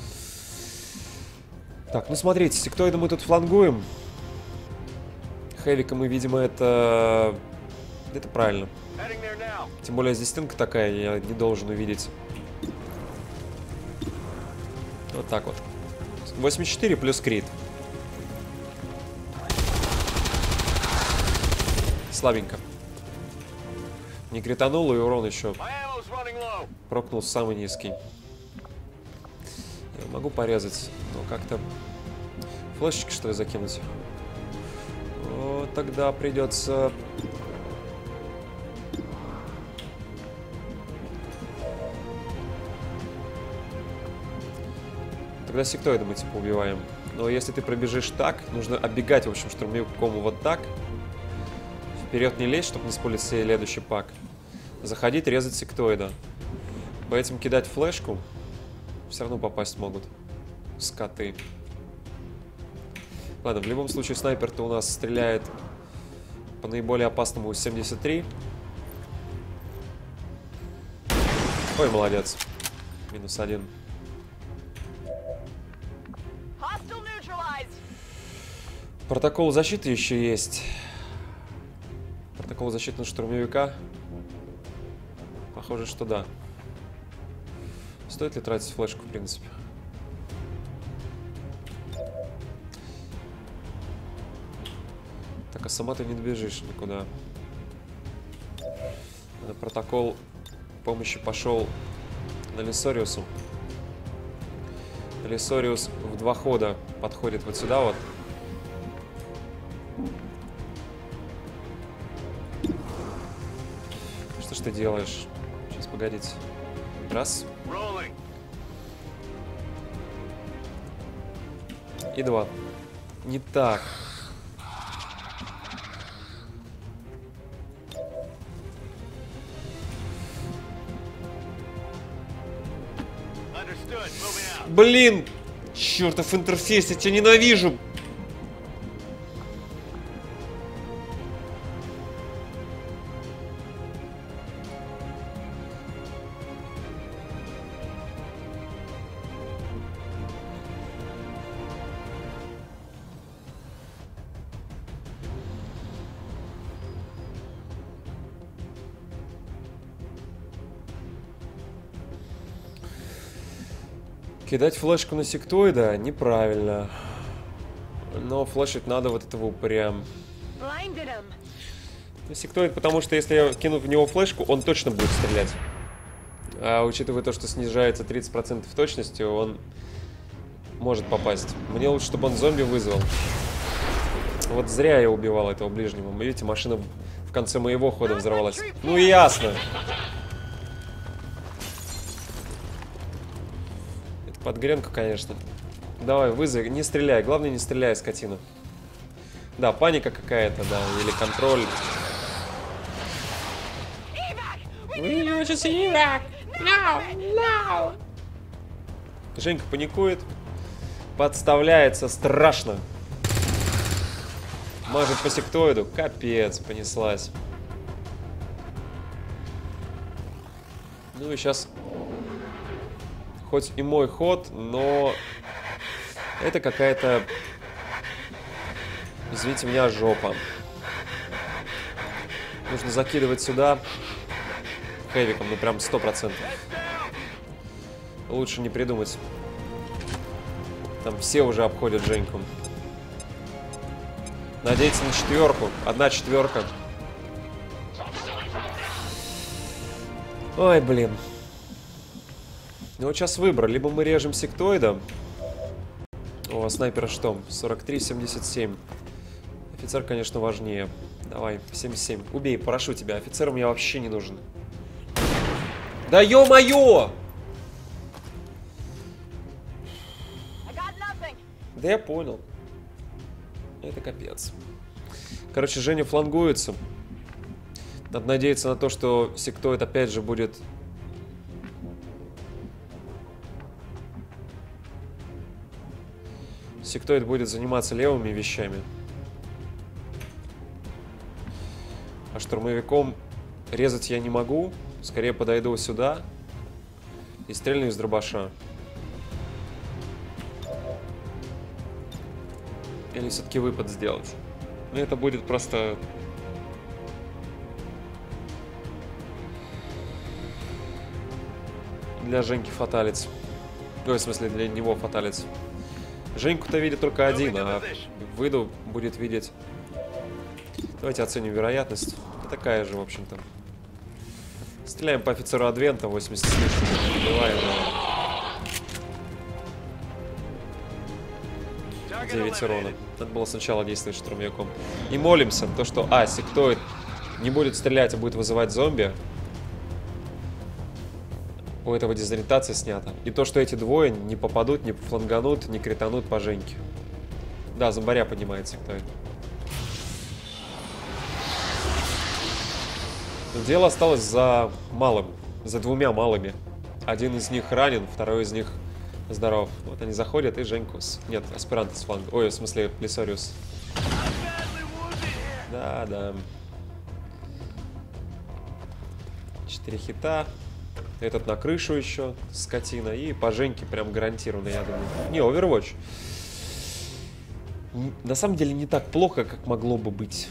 Так, ну смотрите, сектоида мы тут флангуем. Хэвика мы, видимо, это правильно. Heading there now. Тем более здесь стенка такая, я не должен увидеть. Вот так вот. 84 плюс крит. Слабенько. Не кританул, и урон еще My ammo's running low. прокнул самый низкий. Я могу порезать, но как-то... Флешечки, что ли, закинуть? Вот тогда придется... Тогда сектоида мы типа убиваем. Но если ты пробежишь так, нужно оббегать, в общем, штурмовиком вот так. Вперед не лезть, чтобы не спулить следующий пак. Заходить, резать сектоида. По этим кидать флешку. Все равно попасть могут. Скоты. Ладно, в любом случае снайпер-то у нас стреляет по наиболее опасному 73. Ой, молодец. -1. Hostile neutralized. Протокол защиты еще есть. Протокол защиты на штурмовика. Похоже, что да. Стоит ли тратить флешку, в принципе? Так, а сама ты не добежишь никуда. На протокол помощи пошел на Лисориусу. Лисориус в 2 хода подходит вот сюда вот. Что ж ты делаешь? Сейчас, погодите. Раз. Rolling. И 2. Не так. Understood. Moving out. Блин! Чертов интерфейс, я тебя ненавижу! Кидать флешку на сектоида неправильно. Но флешить надо вот этого упыря. Blinded him. Ну, сектоид, потому что если я кину в него флешку, он точно будет стрелять. А учитывая то, что снижается 30% точности, он может попасть. Мне лучше, чтобы он зомби вызвал. Вот зря я убивал этого ближнего. Видите, машина в конце моего хода взорвалась. Ну ясно. Под гренку, конечно. Давай, вызови. Не стреляй. Главное, не стреляй, скотина. Да, паника какая-то, да. Или контроль. Женька паникует. Подставляется страшно. Мажет по сектоиду. Капец, понеслась. Ну и сейчас... Хоть и мой ход, но... Это какая-то... Извините меня, жопа. Нужно закидывать сюда. Хэвиком, ну прям 100%. Лучше не придумать. Там все уже обходят Женьку. Надеяться на четверку. 1/4. Ой, блин. Ну вот сейчас выбор. Либо мы режем сектоида. О, снайпера что? 43-77. Офицер, конечно, важнее. Давай, 77. Убей, прошу тебя. Офицер мне вообще не нужен. Да ё-моё! Да я понял. Это капец. Короче, Женя флангуется. Надо надеяться на то, что сектоид опять же будет... Сектоид будет заниматься левыми вещами. А штурмовиком резать я не могу. Скорее подойду сюда и стрельну из дробаша. Или все-таки выпад сделать. Но это будет просто... Для Женьки фаталец. Ой, в смысле, для него фаталец. Женьку-то видит только один, а выйду будет видеть... Давайте оценим вероятность. Такая же, в общем-то. Стреляем по офицеру Адвента, 80 с лишним. Убиваем его. 9 урона. Надо было сначала действовать штурмовиком. И молимся, то что, сектоид не будет стрелять, а будет вызывать зомби. У этого дезориентация снята. И то, что эти двое не попадут, не фланганут, не кританут по Женьке. Да, зомбаря поднимает сектоид. Но дело осталось за малым. За двумя малыми. Один из них ранен, второй из них здоров. Вот они заходят и Женьку с... Нет, аспирант с фланга. Ой, в смысле, Плесориус. Да. 4 хита. Этот на крышу еще, скотина. И по Женьке прям гарантированно, я думаю. Не, Overwatch. На самом деле не так плохо, как могло бы быть.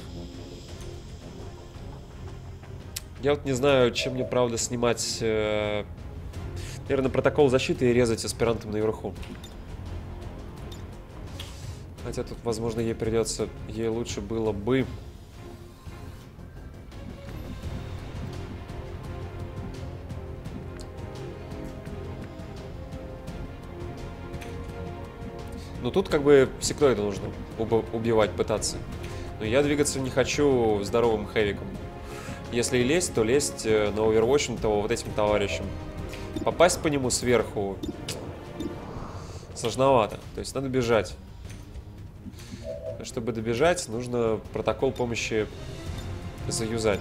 Я вот не знаю, чем мне, правда, снимать... наверное, протокол защиты и резать аспирантом наверху. Хотя тут, возможно, ей придется... Ей лучше было бы... Ну, тут как бы сектоида нужно убивать, пытаться. Но я двигаться не хочу здоровым хэвиком. Если и лезть, то лезть на Overwatch, то вот этим товарищем. Попасть по нему сверху сложновато. То есть надо бежать. Чтобы добежать, нужно протокол помощи заюзать.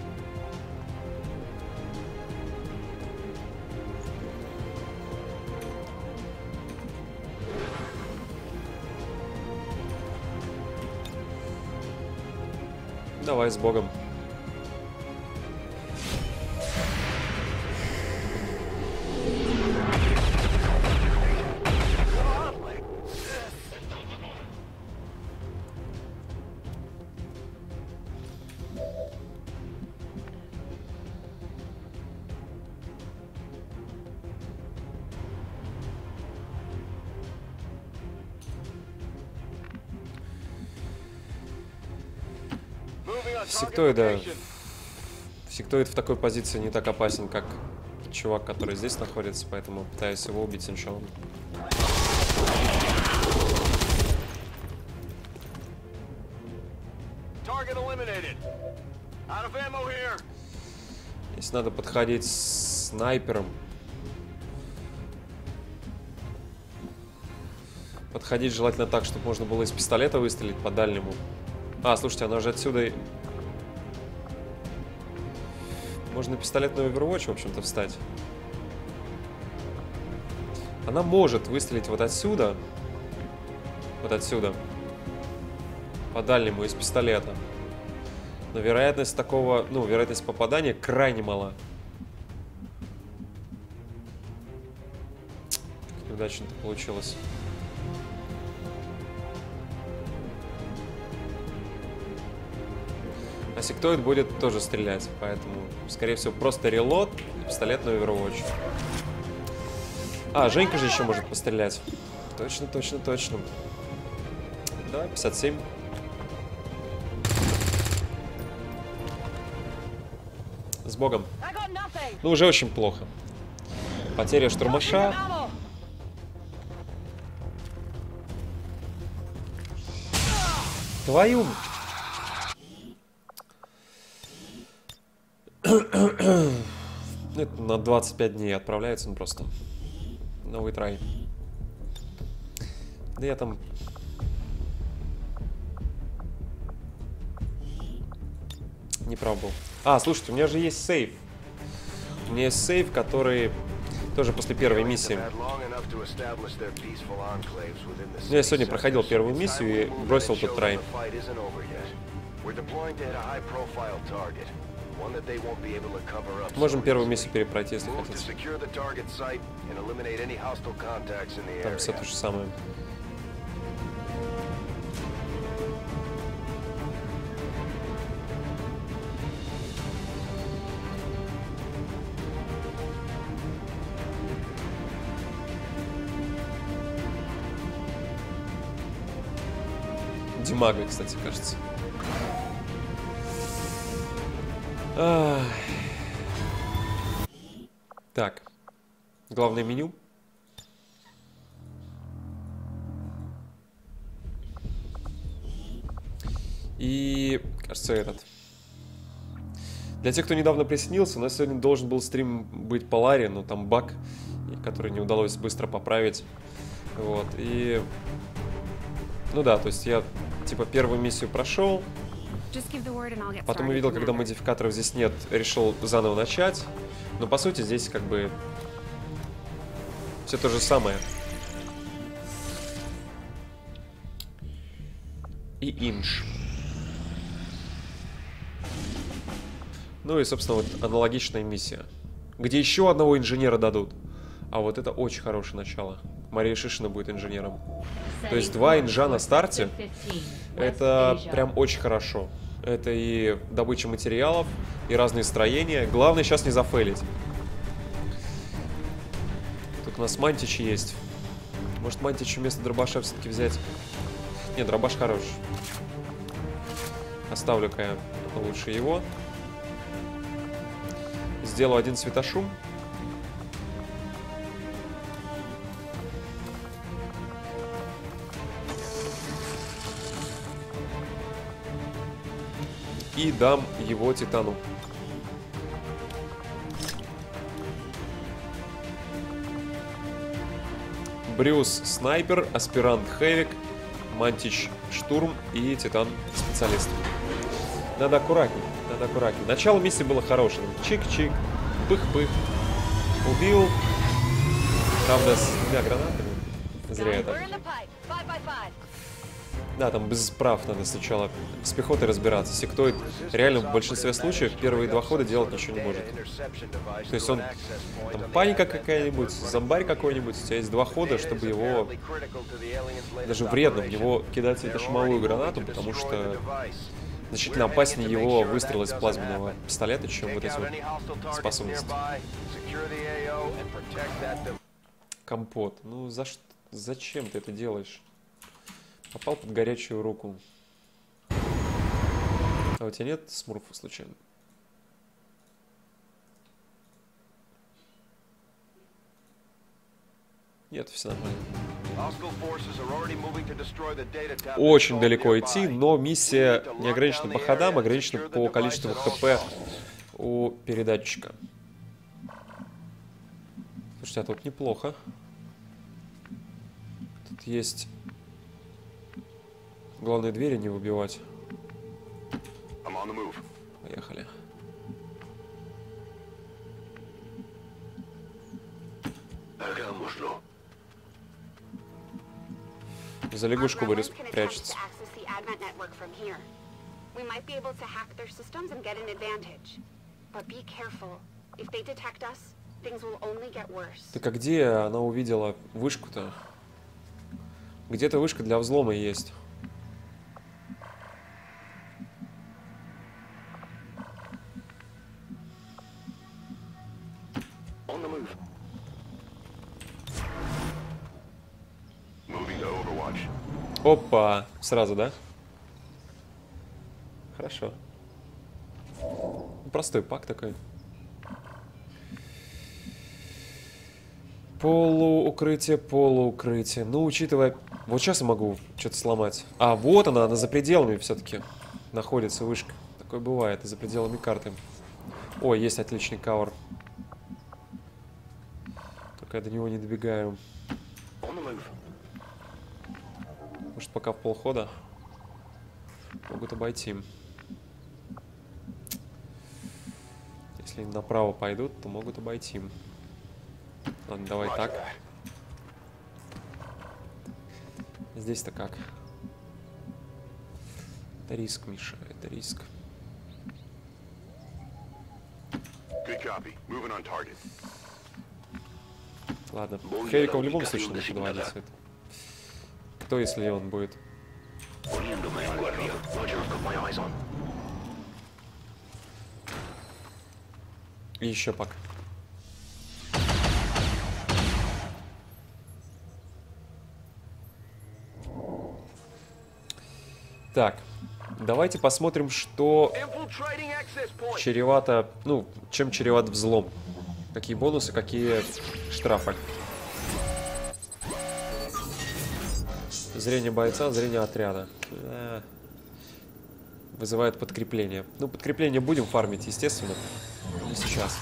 Давай с Богом. Сектоид в такой позиции не так опасен, как чувак, который здесь находится, поэтому пытаюсь его убить сначала. Если надо подходить с снайпером. Подходить желательно так, чтобы можно было из пистолета выстрелить по дальнему. А, слушайте, она же отсюда... Можно пистолет на Overwatch, в общем-то, встать. Она может выстрелить вот отсюда. Вот отсюда. По дальнему, из пистолета. Но вероятность такого... Ну, вероятность попадания крайне мала. Как неудачно это получилось. А сектоид будет тоже стрелять, поэтому, скорее всего, просто релот и пистолет на Overwatch. А, Женька же еще может пострелять. Точно, точно, точно. Да, 57. С Богом. Ну, уже очень плохо. Потеря штурмаша. Твою... Это на 25 дней отправляется он просто. Новый трай. Да я там... Не пробовал. А, слушайте, у меня же есть сейф. У меня есть сейф, который тоже после первой миссии. Ну, я сегодня проходил первую миссию и бросил тут трай. Можем первую миссию перепройти, если хотите. Там все то же самое. Димага, кстати, кажется. Так. Главное меню. И, кажется, этот. Для тех, кто недавно присоединился, у нас сегодня должен был стрим быть по Ларе, но там баг, который не удалось быстро поправить. Вот, и... Ну да, то есть я, типа, первую миссию прошел. Потом увидел, когда модификаторов здесь нет, решил заново начать. Но по сути здесь как бы все то же самое. И инж. Ну и, собственно, вот аналогичная миссия. Где еще одного инженера дадут. А вот это очень хорошее начало. Мария Шишина будет инженером. То есть 2 инжа на старте. Это прям очень хорошо. Это и добыча материалов, и разные строения. Главное сейчас не зафейлить. Тут у нас Мантич есть. Может, Мантичу вместо дробаша все-таки взять? Нет, дробаш хорош. Оставлю-ка я лучше его. Сделаю один светошум. И дам его Титану. Брюс Снайпер, Аспирант Хэвик, Мантич Штурм и Титан Специалист. Надо аккуратней, надо аккуратней. Начало миссии было хорошим. Чик-чик, пых-пых. Убил. Правда, с 2 гранатами. Зря это. Да, там без прав надо сначала с пехотой разбираться. Сектоид реально в большинстве случаев первые 2 хода делать ничего не может. То есть он, там, паника какая-нибудь, зомбарь какой-нибудь, у тебя есть 2 хода, чтобы его, даже вредно в него кидать светошумовую гранату, потому что значительно опаснее его выстрел из плазменного пистолета, чем вот эти вот способности. Компот, ну зачем ты это делаешь? Попал под горячую руку. А у тебя нет смурфа случайно? Нет, все нормально. Очень далеко идти, но миссия не ограничена по ходам, ограничена по количеству хп у передатчика. Слушайте, а тут неплохо. Тут есть Главное, двери не выбивать. I'm on the move. Поехали. За лягушку Борис прячется. We might be able to hack their systems and get an advantage. But be careful. If they detect us, things will only get worse. Так а где она увидела вышку-то? Где-то вышка для взлома есть. On the move. Moving to Overwatch. Опа! Сразу, да? Хорошо. Простой пак такой. Полуукрытие, полуукрытие. Ну, учитывая... Вот сейчас я могу что-то сломать. А, вот она за пределами все-таки находится вышка. Такое бывает, за пределами карты. Ой, есть отличный кавер. Только я до него не добегаю. Может, пока в полхода могут обойти. Если они направо пойдут, то могут обойти. Ладно, давай так. Здесь-то как? Это риск, Миша, это риск. Ладно, Хевика в любом случае надо подводить. Кто, если он будет? И еще пак. Так, давайте посмотрим, что чревато, ну, чем чреват взлом. Какие бонусы, какие штрафы. Зрение бойца, зрение отряда. Вызывает подкрепление. Ну, подкрепление будем фармить, естественно. Не сейчас.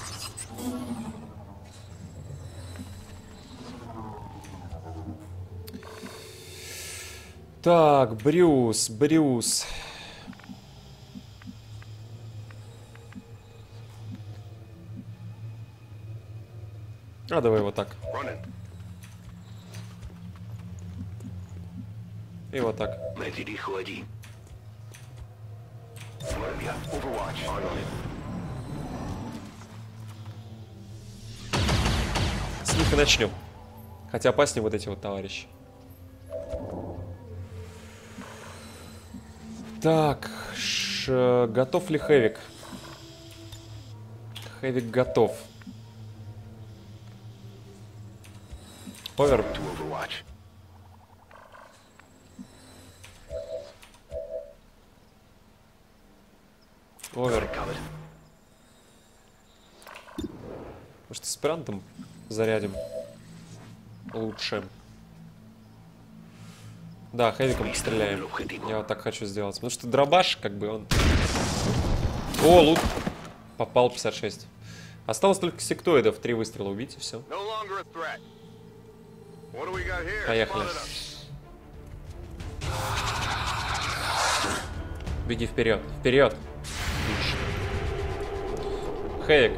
Так, Брюс. А, давай вот так. И вот так. С них и начнем. Хотя опаснее вот эти вот товарищи. Так, готов ли Хевик? Хевик готов. Овер. Овер. Может, аспирантом зарядим лучше. Да, Хевиком постреляем. Я вот так хочу сделать. Потому что дробаш, как бы он... О, лут. Попал 56. Осталось только сектоидов. 3 выстрела убить, и все. Поехали. Беги вперед. Вперед. Хевик.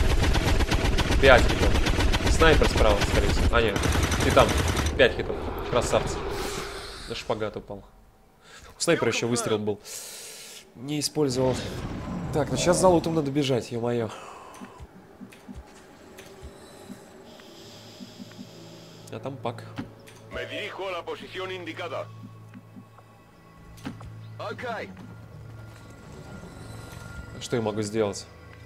5 хитов. Снайпер справа, скорее всего. А, нет. Ты там. 5 хитов. Красавцы. На шпагат упал. У снайпера еще выстрел был. Не использовал. Так, ну сейчас за лутом надо бежать, ё-моё. А там пак. Что я могу сделать?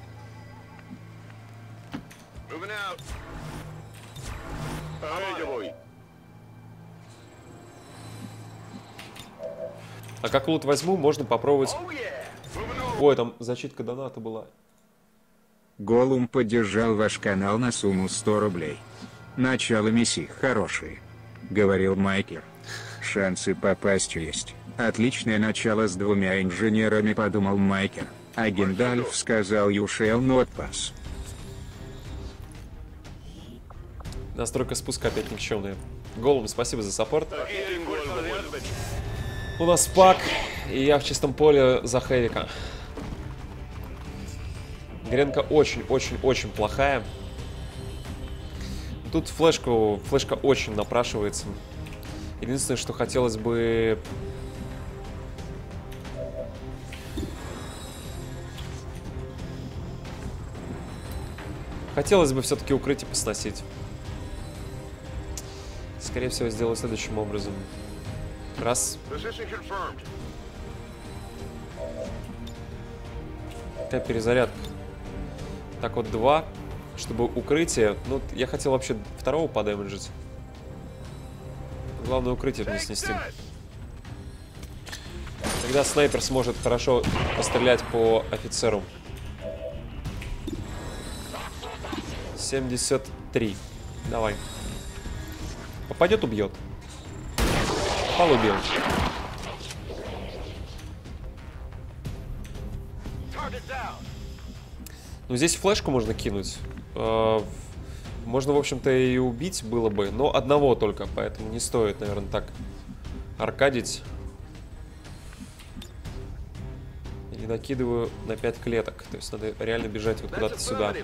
А как лут возьму, можно попробовать... Ой, там зачитка доната была. Голум поддержал ваш канал на сумму 100 рублей. Начало миссии хорошие, говорил Майкер. Шансы попасть есть. Отличное начало с 2 инженерами, подумал Майкер. А Гендальф сказал you shall not pass. Настройка спуска опять никчемная. Голум, спасибо за саппорт. У нас пак, и я в чистом поле за Хэвика. Гренка очень-очень-очень плохая. Тут флешка очень напрашивается. Единственное, что хотелось бы... Хотелось бы все-таки укрытие посносить. Скорее всего, сделаю следующим образом. Раз. Какая перезарядка. Так вот, 2. Чтобы укрытие... Ну, я хотел вообще второго подэмэджить. Главное, укрытие не снести. Тогда снайпер сможет хорошо пострелять по офицеру. 73. Давай. Попадет, убьет. Попал, убил. Ну, здесь флешку можно кинуть. Можно, в общем-то, и убить было бы, но одного только, поэтому не стоит, наверное, так аркадить. И накидываю на 5 клеток. То есть надо реально бежать вот куда-то сюда.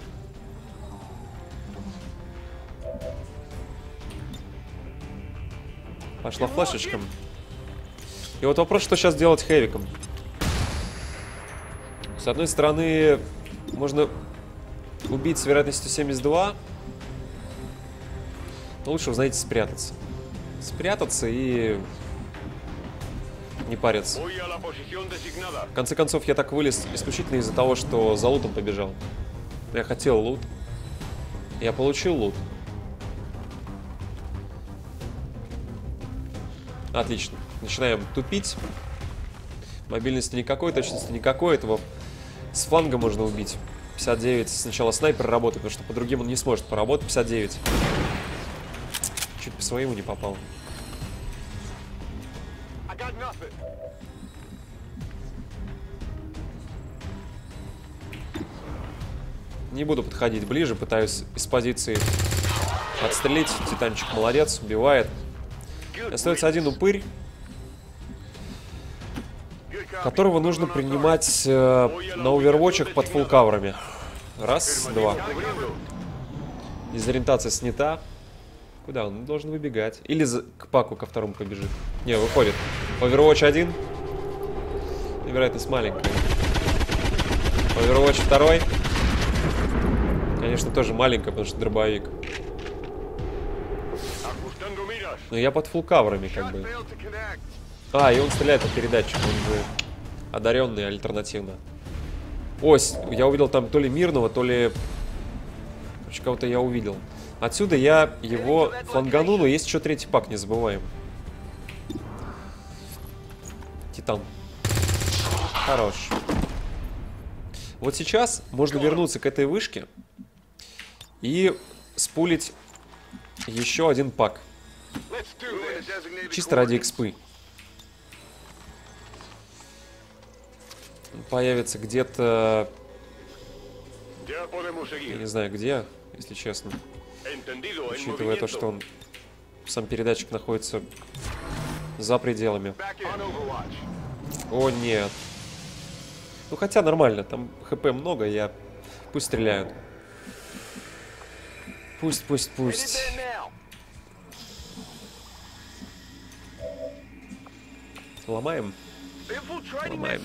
Пошла флешечка. И вот вопрос, что сейчас делать Хэвиком. С одной стороны, можно убить с вероятностью 72. Но лучше, вы знаете, спрятаться. Спрятаться и не париться. В конце концов, я так вылез исключительно из-за того, что за лутом побежал. Я хотел лут. Я получил лут. Отлично. Начинаем тупить. Мобильности никакой, точности никакой. Этого с фланга можно убить. 59. Сначала снайпер работает, потому что по другим он не сможет поработать. 59. Чуть по своему не попал. Не буду подходить ближе, пытаюсь из позиции отстрелить. Титанчик молодец, убивает. Остается один упырь, которого нужно принимать на овервотчах под фулл-каверами. Раз, два. Дезориентация снята. Куда он должен выбегать? Или к паку ко второму побежит? Не, выходит. Овервотч 1. Вероятность маленькая. Овервотч 2. Конечно, тоже маленькая, потому что дробовик. Но я под фулл-каверами, как бы. А, и он стреляет по передатчику. Он же одаренный альтернативно. Ось, я увидел там то ли мирного, то ли... Короче, кого-то я увидел. Отсюда я его флангану, но есть еще третий пак, не забываем. Титан. Хорош. Вот сейчас можно вернуться к этой вышке и спулить еще один пак. Чисто ради экспы. Появится где-то... Я не знаю где, если честно. Учитывая то, что он... Сам передатчик находится за пределами. О, нет. Ну, хотя нормально. Там хп много, я... Пусть стреляют. Пусть. Ломаем. Ломаем.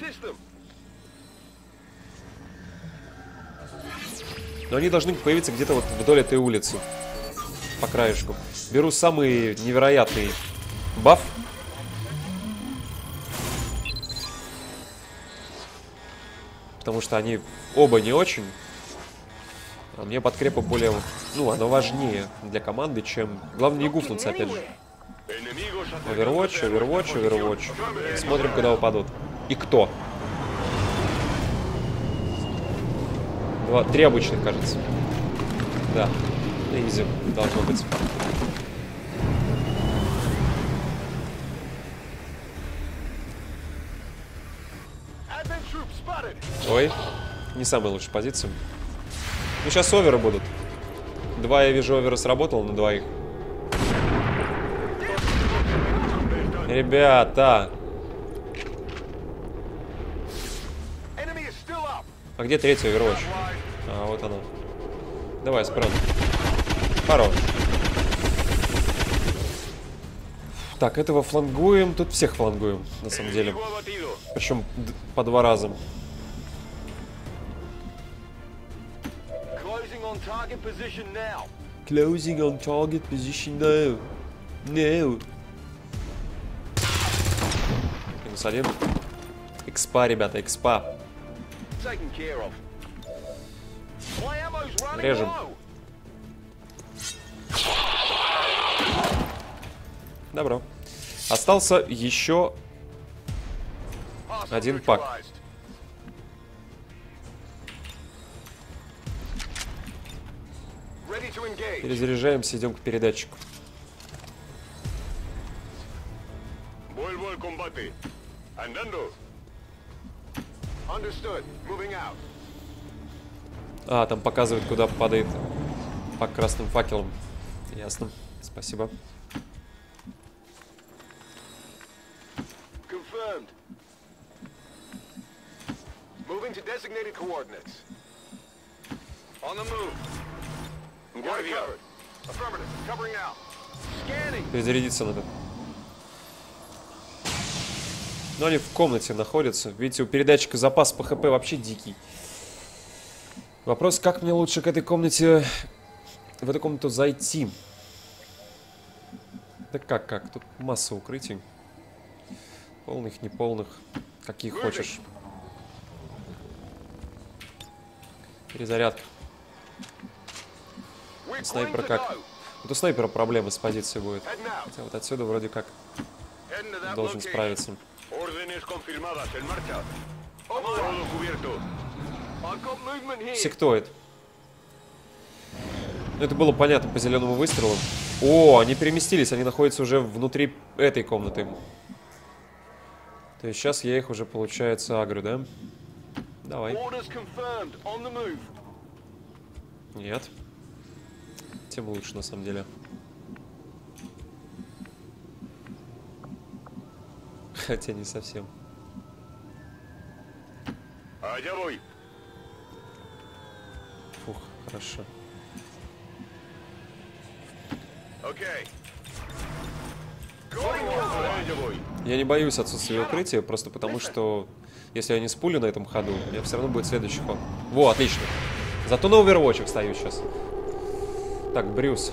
Но они должны появиться где-то вот вдоль этой улицы. По краешку. Беру самый невероятный баф. Потому что они оба не очень. А мне подкрепа более... Ну, оно важнее для команды, чем... Главное не гуфнуться, опять же. Овервотч. Смотрим, куда упадут. И кто? 3 обычных, кажется. Да. Изи должно быть. Ой. Не самая лучшая позиция. Ну, сейчас оверы будут. 2, я вижу, овера сработал на 2. Ребята. А где третья Overwatch? А, вот она. Давай, справа. Хорош. Так, этого флангуем. Тут всех флангуем, на самом деле. Причем по 2 раза. Closing on target position now. No. Минус 1. Экспа, ребята, экспа. Режем. Добро. Остался еще один пак. Перезаряжаемся, идем к передатчику. А, там показывает, куда падает пак красным факелом. Ясно. Спасибо. Confirmed. Moving to designated coordinates. On the move. Got it covered. Affirmative. Covering now. Scanning. Перезарядиться надо. Но они в комнате находятся. Видите, у передатчика запас по ХП вообще дикий. Вопрос, как мне лучше к этой комнате... В эту комнату зайти? Да как? Тут масса укрытий. Полных, неполных. Каких хочешь. Перезарядка. Снайпер как? Вот у снайпера проблемы с позицией будет. Хотя вот отсюда вроде как должен справиться. Сектоид. Это было понятно по зеленому выстрелу. О, они переместились, они находятся уже внутри этой комнаты. То есть сейчас я их уже, получается, агрю, да? Давай. Нет. Тем лучше, на самом деле. Хотя не совсем. Фух, хорошо. Я не боюсь отсутствия укрытия, просто потому что если я не спулю на этом ходу, у меня все равно будет следующий ход. Во, отлично. Зато на овервотчах стою сейчас. Так, Брюс.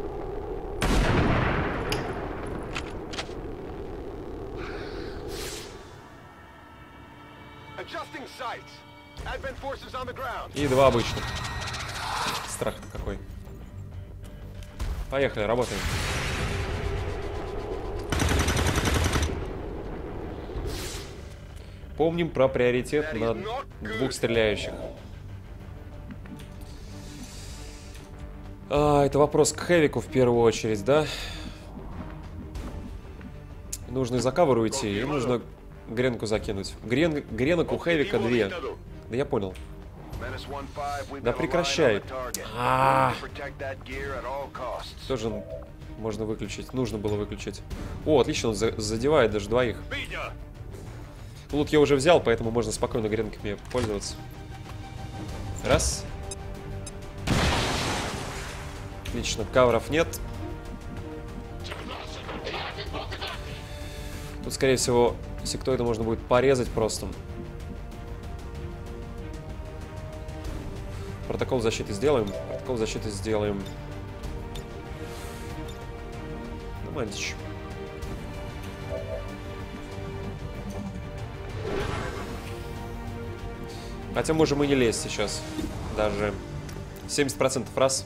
И 2 обычных. Страх какой. Поехали, работаем. Помним про приоритет на 2 стреляющих. Это вопрос к Хэвику в первую очередь, да? Нужно из-за кавера уйти, и нужно гренку закинуть. Гренок у Хэвика 2. Да я понял. Да прекращай. Тоже можно выключить. Нужно было выключить. О, отлично, он задевает даже 2. Лут я уже взял, поэтому можно спокойно гренками пользоваться. Раз. Отлично, каверов нет. Тут, скорее всего, сектоида можно будет порезать просто. Протокол защиты сделаем. Протокол защиты сделаем. Ну, мантич. Хотя можем и не лезть сейчас. Даже 70% раз.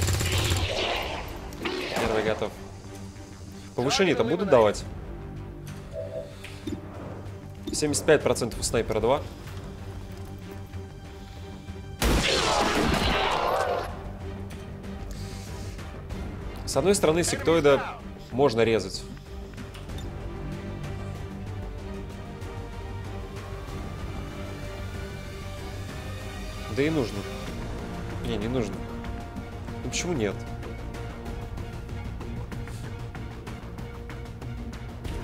Первый готов. Повышение-то будут давать? 75% у снайпера 2. С одной стороны, сектоида можно резать. Да и нужно. Не нужно. Ну почему нет?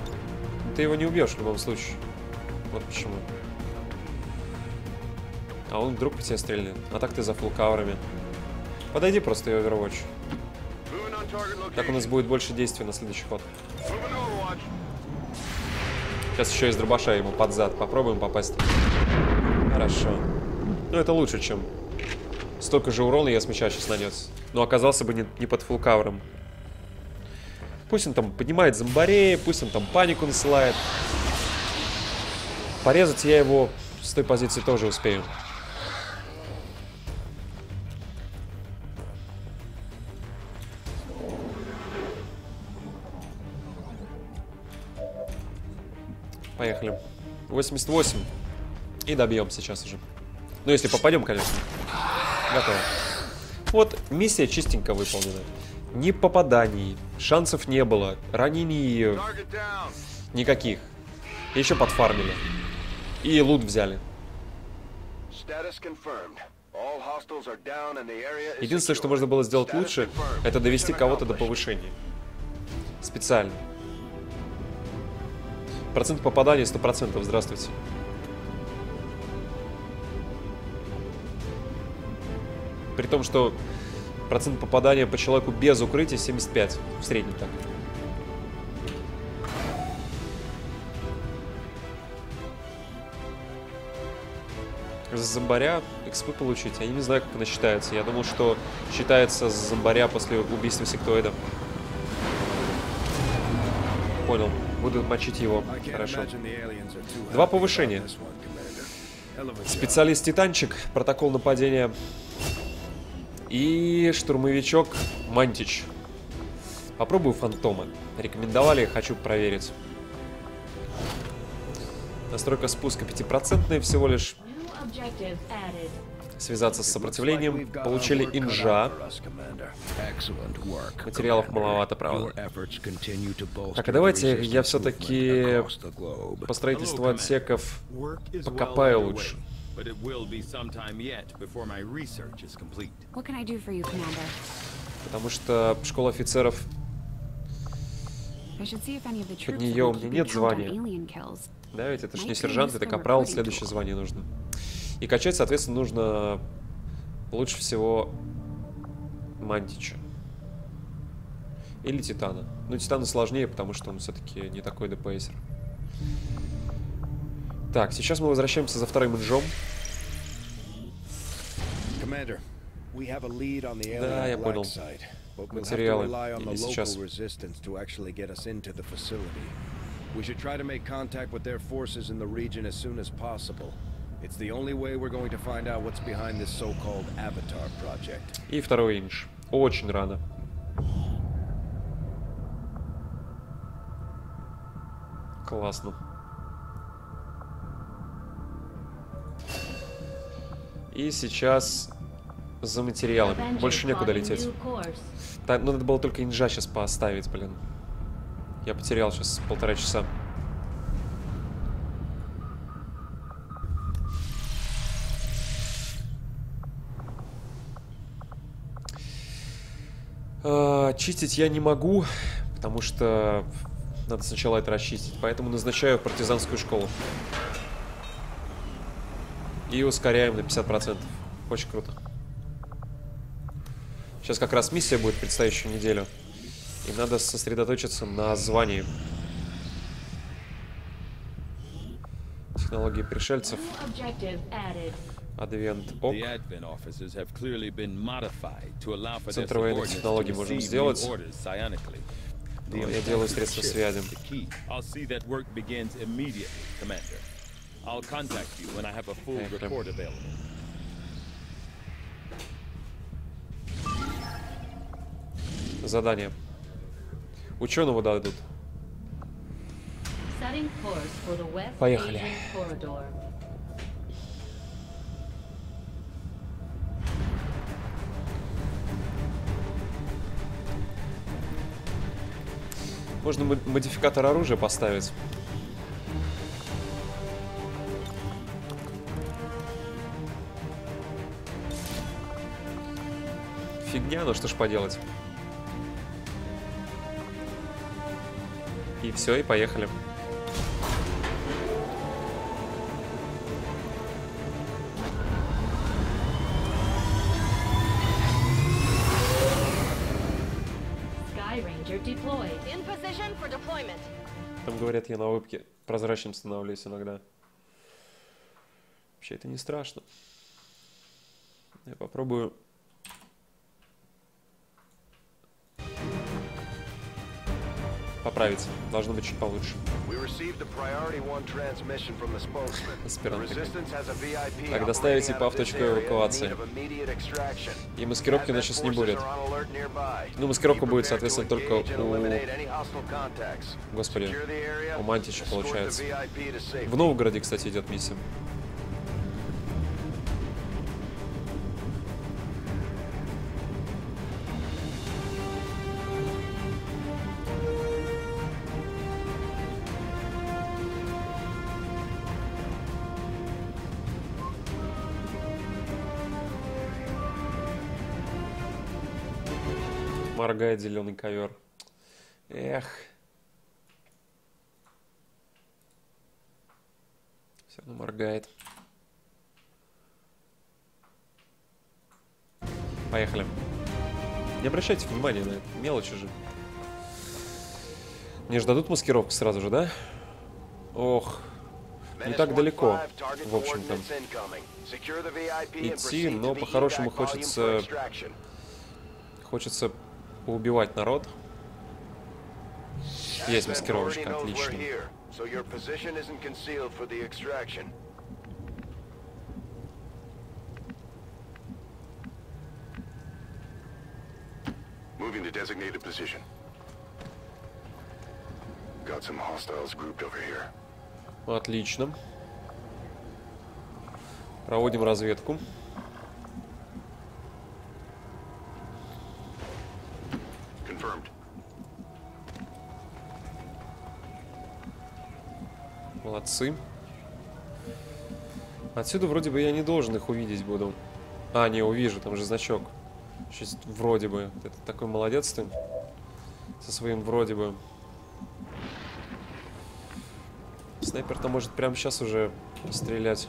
Ты его не убьешь в любом случае. Вот почему. А он вдруг по тебе стрельнет. А так ты за фулл-каверами. Подойди просто и Overwatch. Так у нас будет больше действий на следующий ход. Сейчас еще из дробаша ему под зад. Попробуем попасть. Хорошо. Ну, это лучше, чем... Столько же урона я с мяча сейчас нанес. Но оказался бы не под фулл-кавером. Пусть он там поднимает зомбарей, пусть он там панику насылает. Порезать я его с той позиции тоже успею. Поехали. 88. И добьем сейчас уже. Ну, если попадем, конечно. Готово. Вот, миссия чистенько выполнена. Ни попаданий, шансов не было, ранений никаких. Еще подфармили. И лут взяли. Единственное, что можно было сделать лучше, это довести кого-то до повышения. Специально. Процент попадания 100%. Здравствуйте. При том, что процент попадания по человеку без укрытия 75. В среднем так. За зомбаря экспы получить. Я не знаю, как она считается. Я думал, что считается за зомбаря после убийства сектоида. Понял. Буду мочить его. Хорошо. 2 повышения. Специалист-титанчик. Протокол нападения. И штурмовичок Мантич. Попробую фантома. Рекомендовали, хочу проверить. Настройка спуска 5% всего лишь. Связаться с сопротивлением. Получили инжа. Материалов маловато, правда. Так, а давайте я все-таки по строительству отсеков покопаю лучше. Потому что школа офицеров... Под нее у меня нет звания. Да, ведь это ж не сержант, это капрал, следующее звание нужно. И качать, соответственно, нужно лучше всего Мантича. Или Титана. Ну, Титана сложнее, потому что он все-таки не такой ДПСер. Так, сейчас мы возвращаемся за вторым инжом. Да, я понял. Материалы. Или сейчас. We should try to make contact with their forces in the region as soon as possible. It's the only way we're going to find out what's behind this so-called Avatar project. И второй инж. Очень рано. Классно. И сейчас за материалами. Больше некуда лететь. Так, ну надо было только инжа сейчас поставить, блин. Я потерял сейчас 1,5 часа. Чистить я не могу, потому что надо сначала это расчистить. Поэтому назначаю партизанскую школу. И ускоряем на 50%. Очень круто. Сейчас как раз миссия будет предстоящую неделю. И надо сосредоточиться на звании. Технологии пришельцев. Адвент ок. Центр военных технологий можем сделать. Но я делаю средства связи. Задание. Ученого дадут. Поехали. Можно модификатор оружия поставить. Фигня, ну что ж поделать. И все, и поехали. position for deployment. Там говорят, я на улыбке прозрачным становлюсь иногда. Вообще это не страшно. Я попробую. Поправиться. Должно быть чуть получше. Аспирант. Так, доставите ИПА в точку эвакуации. И маскировки у нас сейчас не будет. Ну, маскировка будет, соответственно, только у... Господи, у Мантича, получается. В Новгороде, кстати, идет миссия. Моргает зеленый ковер. Эх. Все равно моргает. Поехали. Не обращайте внимания на это. Мелочи же. Мне же дадут маскировку сразу же, да? Ох. Не так далеко, в общем-то. Идти, но по-хорошему хочется поубивать народ. Есть маскировочка, отлично. Moving to designated position. Got some hostiles grouped over here. Отлично. Проводим разведку. Confirmed. Молодцы. Отсюда вроде бы я не должен их увидеть буду. А, не, увижу, там же значок. Сейчас вроде бы. Это такой молодец ты. Со своим вроде бы. Снайпер-то может прямо сейчас уже стрелять.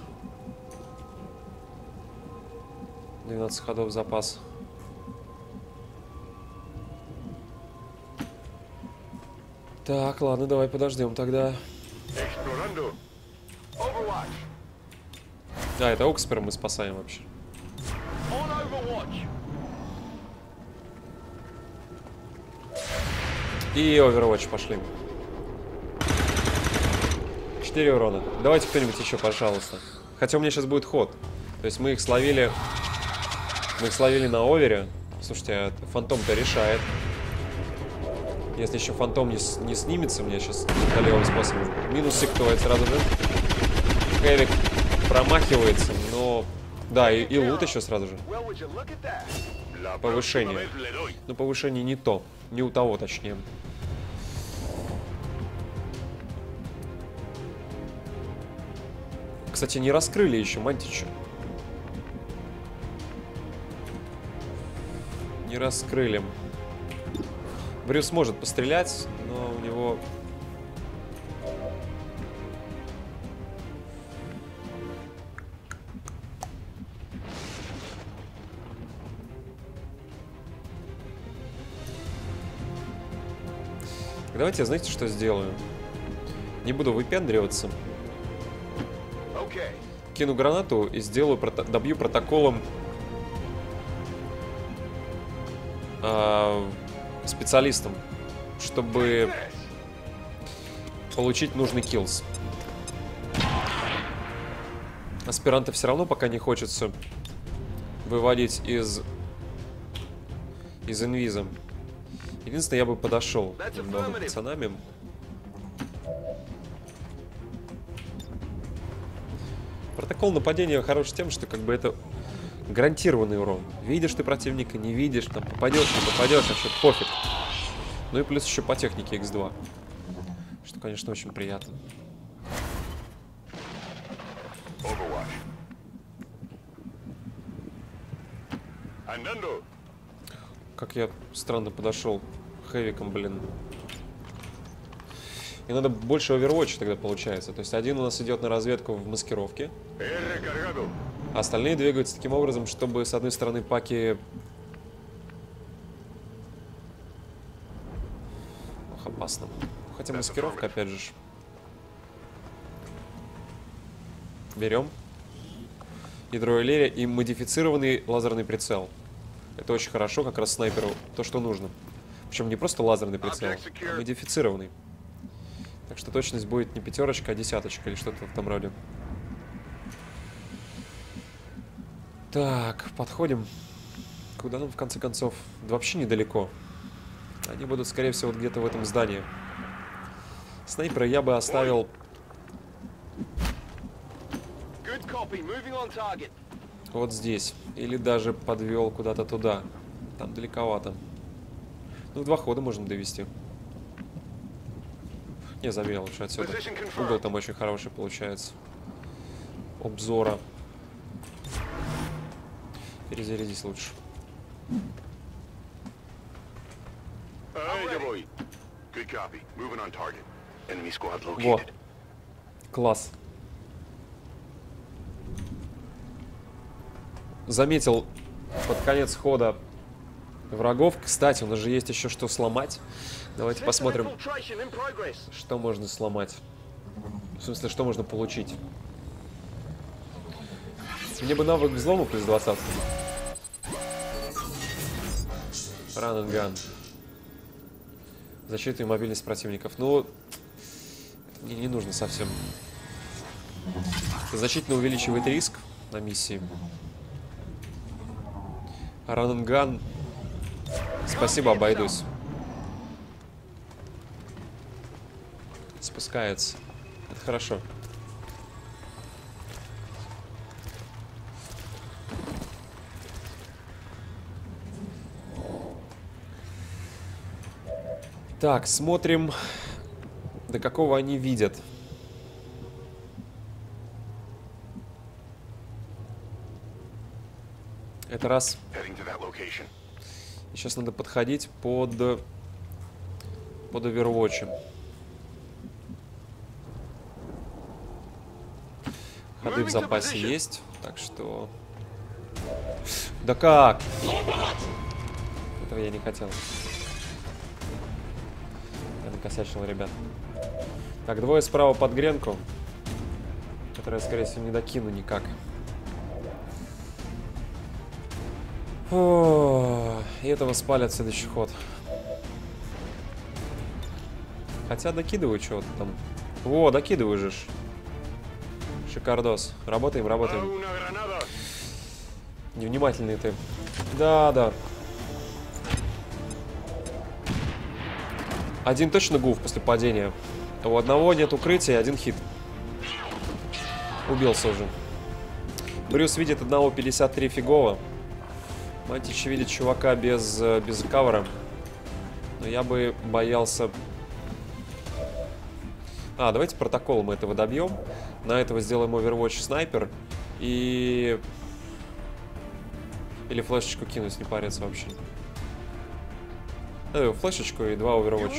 12 ходов запас. Так, ладно, давай подождем тогда. А, это Окспера мы спасаем вообще. И Overwatch пошли. 4 урона. Давайте кто-нибудь еще, пожалуйста. Хотя у меня сейчас будет ход. То есть мы их словили. Мы их словили на овере. Слушайте, а Фантом-то решает. Если еще Фантом не снимется, мне сейчас левым способом. Минус сектует сразу же. Хэвик промахивается, но... Да, и лут еще сразу же. Повышение. Но повышение не то. Не у того, точнее. Кстати, не раскрыли еще Мантича. Не раскрыли. Брюс может пострелять, но у него... Давайте, знаете, что сделаю? Не буду выпендриваться. Кину гранату и сделаю добью протоколом специалистом, чтобы получить нужный киллс. Аспиранта все равно пока не хочется выводить из инвиза. Единственное, я бы подошел немного пацанами. Протокол нападения хорош тем, что как бы это гарантированный урон. Видишь ты противника, не видишь, там попадешь, не попадешь, вообще пофиг. Ну и плюс еще по технике X2. Что, конечно, очень приятно. Как я странно подошел хэвиком, блин. И надо больше Overwatch тогда получается. То есть один у нас идет на разведку в маскировке. А остальные двигаются таким образом, чтобы с одной стороны паки... опасно. Хотя маскировка, опять же. Берем. Ядро Элерия и модифицированный лазерный прицел. Это очень хорошо, как раз снайперу то, что нужно. Причем не просто лазерный прицел, а модифицированный. Так что точность будет не 5, а 10 или что-то в том роде. Так, подходим. Куда нам в конце концов? Да вообще недалеко. Они будут, скорее всего, вот где-то в этом здании. Снайпера я бы оставил... вот здесь. Или даже подвел куда-то туда. Там далековато. Ну, в 2 хода можно довести. Не, забил лучше отсюда. Угол там очень хороший получается. Обзора. Перезарядись лучше. Во. Класс. Заметил под конец хода врагов. Кстати, у нас же есть еще что сломать. Давайте посмотрим, что можно сломать. В смысле, что можно получить. Мне бы навык взлома плюс 20. Run and gun. Защита и мобильность противников. Ну, мне не нужно совсем. Это значительно увеличивает риск на миссии. Run and gun. Спасибо, обойдусь. Спускается. Это хорошо. Так, смотрим, до какого они видят. Это раз. Сейчас надо подходить под Overwatch. Ходы в запасе есть, так что... Да как? Этого я не хотел. Я накосячил, ребят. Так, 2 справа под гренку, которую я, скорее всего, не докину никак. О, и этого спалят в следующий ход. Хотя докидываю чего-то там. Во, докидываю же. Шикардос. Работаем, работаем. Невнимательный ты. Да. Один точно гуф после падения. У одного нет укрытия, 1 хит. Убился уже. Брюс видит одного 53 фигово. Мантич видит чувака без кавера. Но я бы боялся... давайте протокол мы этого добьем. На этого сделаем Overwatch снайпер. И... Или флешечку кинуть, не париться вообще. Флешечку и 2 Overwatch.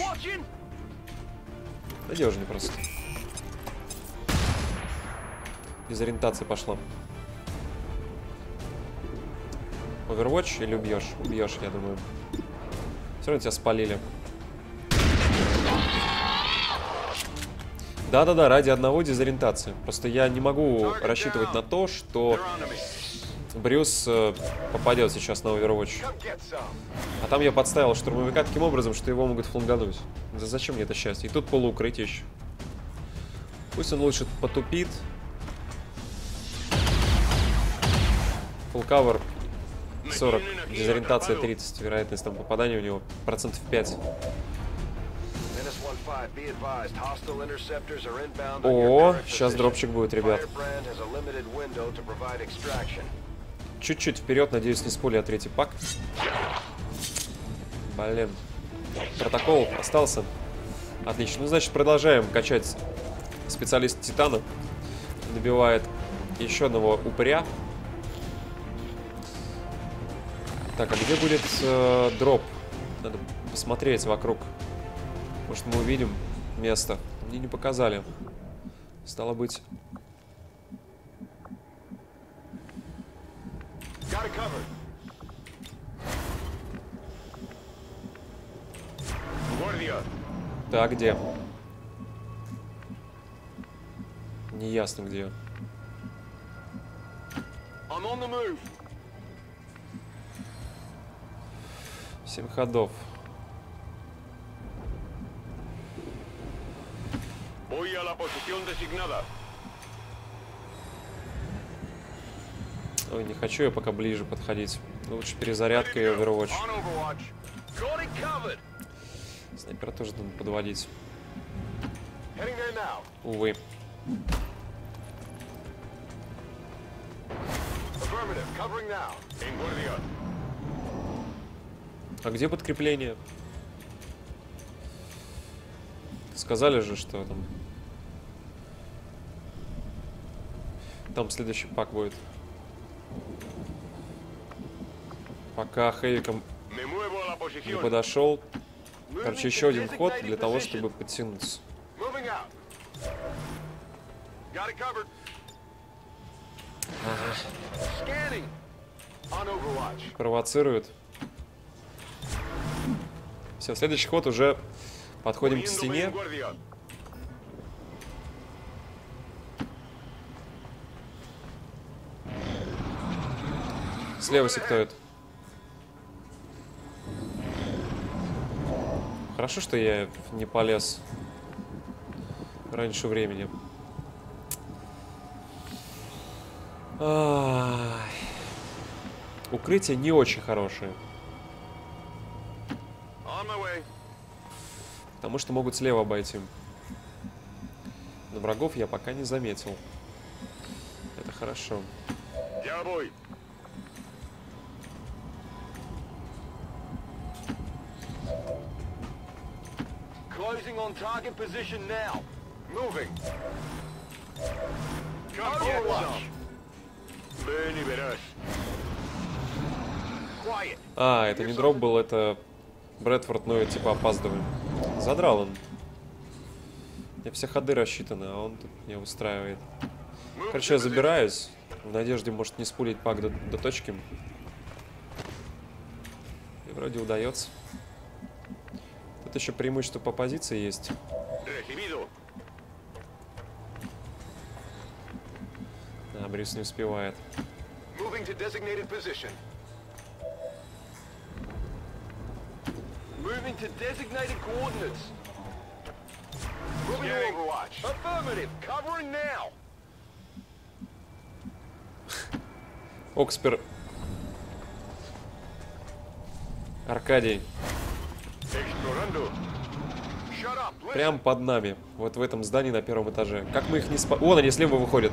Надежнее просто. Без ориентации пошла. Overwatch или убьешь? Убьешь, я думаю. Все равно тебя спалили. Да-да-да, ради одного дезориентации. Просто я не могу рассчитывать на то, что Брюс попадет сейчас на Overwatch. А там я подставил штурмовика таким образом, что его могут флангануть. Да зачем мне это счастье? И тут полуукрытие еще. Пусть он лучше потупит. Full cover 40, дезориентация 30, вероятность там попадания у него 5%. О, сейчас дропчик будет, ребят. Чуть-чуть вперед, надеюсь, не спулю, а 3-й пак. Блин. Протокол остался. Отлично. Ну, значит, продолжаем качать специалист Титана. Набивает еще одного упыря. Так, а где будет дроп? Надо посмотреть вокруг. Может, мы увидим место. Мне не показали. Стало быть... Так, где? Неясно где. I'm on the move. 7 ходов. Voy a la posición designada. Ой, не хочу я пока ближе подходить. Лучше перезарядка и Overwatch. On Overwatch. Got it covered. Снайпера тоже надо подводить. Heading there now. Увы. Affirmative. Covering now. En guardia. А где подкрепление? Сказали же, что там... Там следующий пак будет. Пока Хэвиком Me muevo a la не posición. подошел. Короче, еще один ход для того, чтобы подтянуться. Moving out. Got it covered. Scanning. On Overwatch. Провоцирует. Все, следующий ход уже подходим к стене. Слева сектует. Хорошо, что я не полез раньше времени. Ай. Укрытие не очень хорошее. Потому что могут слева обойти. Но врагов я пока не заметил. Это хорошо. Closing on target position now. Moving. Overwatch. Ven y verás. Quiet. А, это не дроп был, это Брэдфорд, ну, типа опаздываем. Задрал он. У меня все ходы рассчитаны, а он тут не устраивает. Короче, я забираюсь. В надежде, может, не спулить пак до точки. И вроде удается. Тут еще преимущество по позиции есть. А, Брюс не успевает. Moving to designated position. Moving to designated coordinates. Moving to Overwatch. Affirmative. Covering now. Окспер. Аркадий. Explorando. Shut up. Listen. Прям под нами. Вот в этом здании на первом этаже. Как мы их не спа... Вон они слева выходят.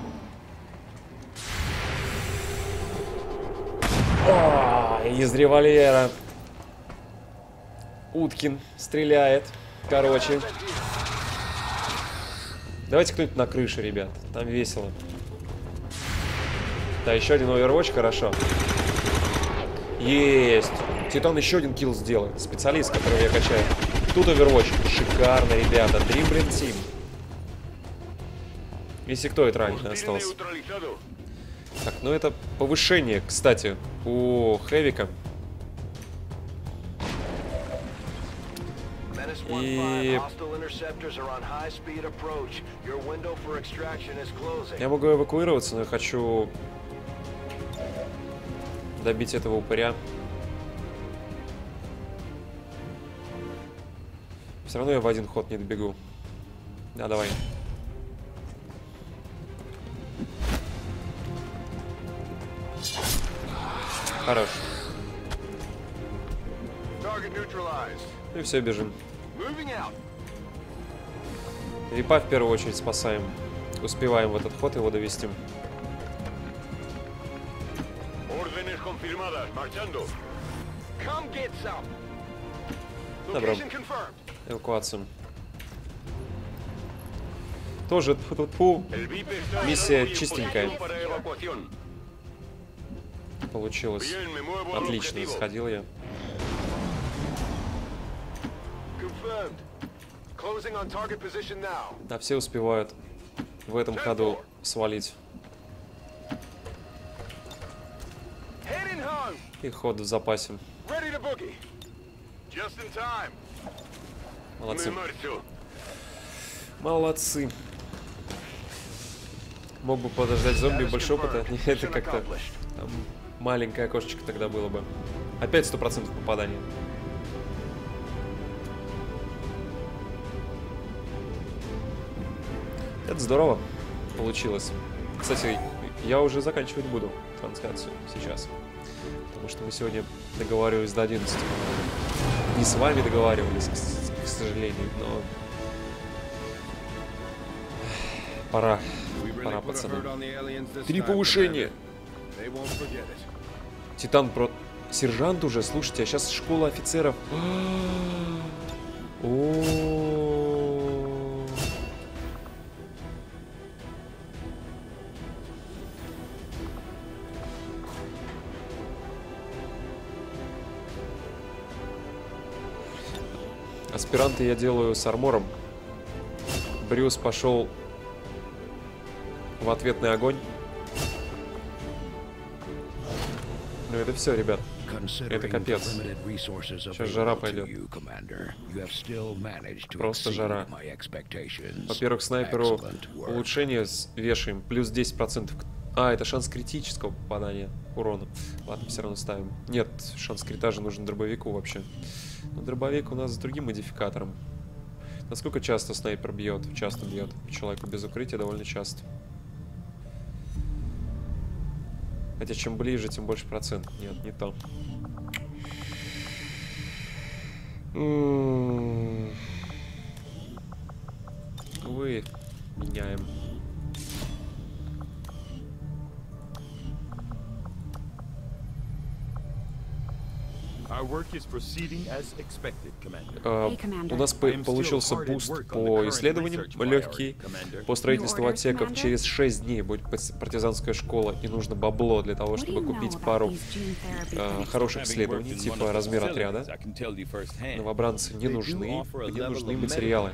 О, из револьвера. Уткин стреляет. Короче. Давайте кто-нибудь на крыше, ребят. Там весело. Да, еще один Overwatch, хорошо. Есть. Титан еще один килл сделает. Специалист, которого я качаю. Тут Overwatch. Шикарно, ребята. Dream Brand Team. Если кто это ранее остался. Так, ну это повышение, кстати, у Хэвика. И... Я могу эвакуироваться, но я хочу добить этого упыря. Все равно я в один ход не добегу. Да, давай. Хорош. Ну и все, бежим. Випа в первую очередь спасаем. Успеваем в этот ход его довести. Добро. Эвакуацию. Тоже тьфу-тьфу. Миссия чистенькая. Получилось. Отлично, сходил я. Да, все успевают в этом ходу свалить. И ход в запасе. Молодцы. Молодцы. Мог бы подождать зомби, больше опыта. Нет, это как-то маленькое окошечко тогда было бы. Опять 100% попадания. Это здорово получилось. Кстати, я уже заканчивать буду трансляцию сейчас. Потому что мы сегодня договаривались до 11. Не с вами договаривались, к сожалению, но... Пора, пацаны. 3 повышения. Титан про... Сержант уже, слушайте, а сейчас школа офицеров. О-о-о. Аспиранты я делаю с армором. Брюс пошел в ответный огонь. Ну это все, ребят. Это капец. Сейчас жара пойдет. Просто жара. Во-первых, снайперу улучшение вешаем. Плюс 10%. А, это шанс критического попадания урона. Ладно, все равно ставим. Нет, шанс крита же нужен дробовику вообще. Но дробовик у нас с другим модификатором. Насколько часто снайпер бьет? Часто бьет. Человеку без укрытия довольно часто. Хотя чем ближе, тем больше процент. Нет, не то. Увы, меняем. У нас получился буст по исследованиям легкий. По строительству отсеков через 6 дней будет партизанская школа, и нужно бабло для того, чтобы купить пару хороших исследований, типа размер отряда. Новобранцы не нужны, мне нужны материалы.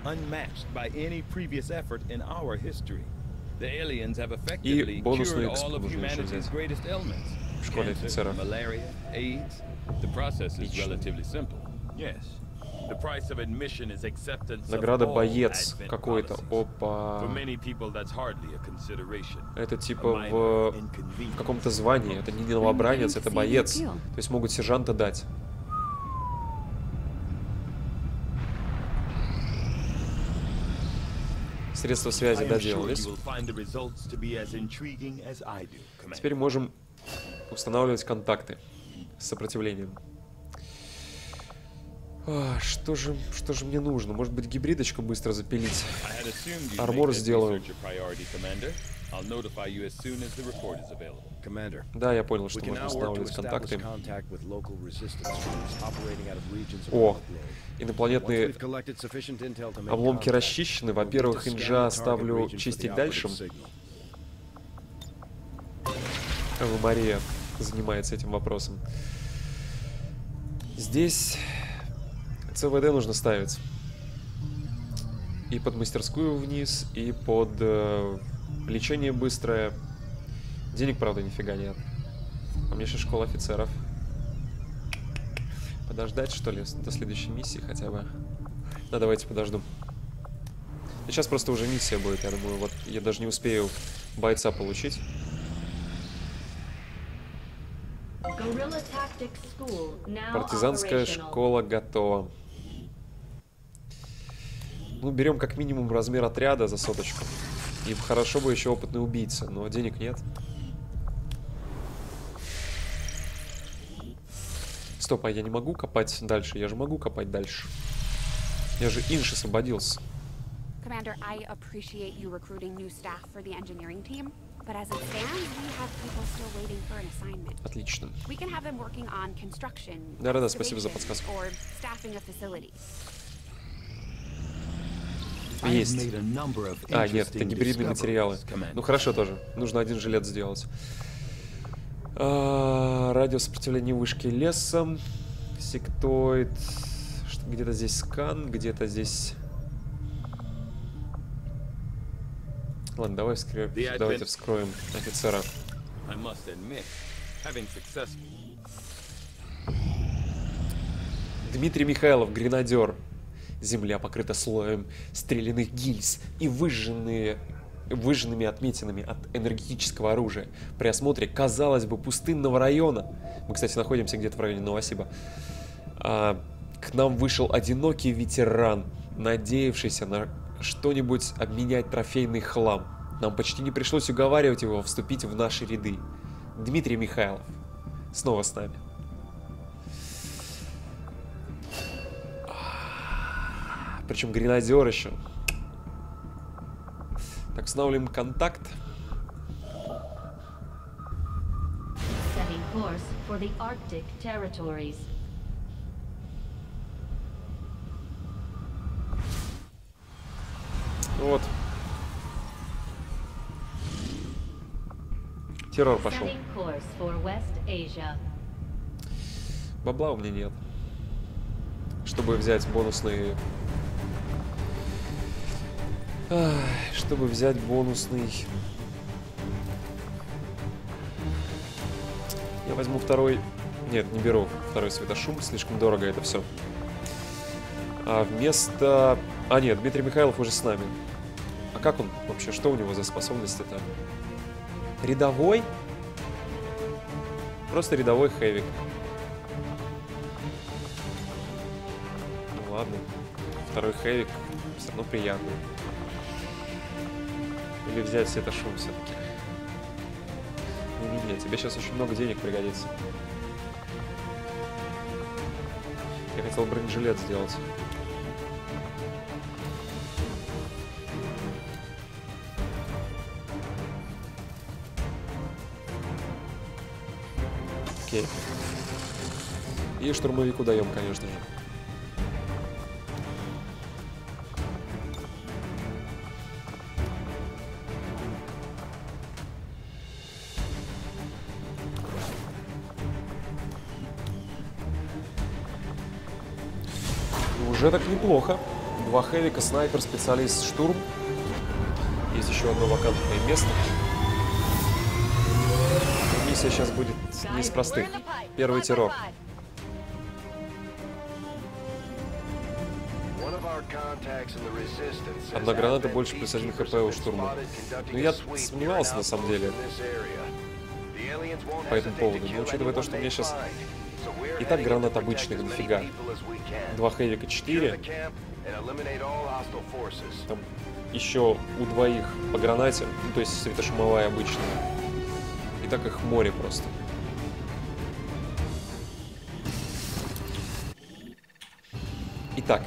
И бонусную экспу нужно еще взять в школе офицеров. Награда боец какой-то. Опа. Это типа в каком-то звании. Это не новобранец, это боец. То есть могут сержанта дать. Средства связи доделались. Теперь можем устанавливать контакты с сопротивлением. Что же мне нужно? Может быть, гибридочку быстро запилить? Армор сделаю. Да, я понял, что можно устанавливать контакты. О, инопланетные обломки расчищены. Во-первых, инжа ставлю чистить дальше. Мария занимается этим вопросом. Здесь ЦВД нужно ставить. И под мастерскую вниз, и под лечение быстрое. Денег, правда, нифига нет. А мне сейчас школа офицеров. Подождать, что ли, до следующей миссии хотя бы? Да, давайте подожду. И сейчас просто уже миссия будет, я думаю. Вот я даже не успею бойца получить. Партизанская школа готова. Ну, берем как минимум размер отряда за соточку. И хорошо бы еще опытный убийца, но денег нет. Стоп, а я не могу копать дальше? Я же могу копать дальше. Я же инш освободился. Отлично. Да-да-да, спасибо за подсказку. Есть. А, нет, это гибридные материалы. Ну хорошо тоже. Нужно один жилет сделать. Радиус сопротивления вышки лесом. Сектоид. Где-то здесь скан, где-то здесь... Ладно, давайте вскроем офицера. Дмитрий Михайлов, гренадер. Земля покрыта слоем стрелянных гильз и выжженными отметинами от энергетического оружия. При осмотре, казалось бы, пустынного района, мы, кстати, находимся где-то в районе Новосиба, к нам вышел одинокий ветеран, надеявшийся на что-нибудь обменять трофейный хлам. Нам почти не пришлось уговаривать его вступить в наши ряды. Дмитрий Михайлов снова с нами. Причем гренадер еще. Так, устанавливаем контакт. Setting course for the Arctic territories. Вот. Террор пошел. Setting course for West Asia. Бабла у меня нет. Чтобы взять бонусный... чтобы взять бонусный... Я возьму второй... Нет, не беру второй светошум. Слишком дорого это все. А вместо... А нет, Дмитрий Михайлов уже с нами. А как он вообще? Что у него за способности-то? Рядовой? Просто рядовой хэвик. Ну ладно. Второй хэвик все равно приятный. Или взять светошум все-таки. Не-не-не, тебе сейчас очень много денег пригодится. Я хотел бронежилет сделать. Окей. И штурмовику даем, конечно же. Уже так неплохо. 2 хэвика, снайпер, специалист, штурм. Есть еще одно вакантное место. Миссия сейчас будет не из простых. Первый террор. Одна граната больше плюс 1 хп у штурма. Ну, я сомневался на самом деле по этому поводу. Но учитывая то, что у меня сейчас и так гранат обычных дофига. 2 хэвика 4. Там еще у двоих по гранате, ну, то есть светошумовая обычная. И так их море просто. Итак.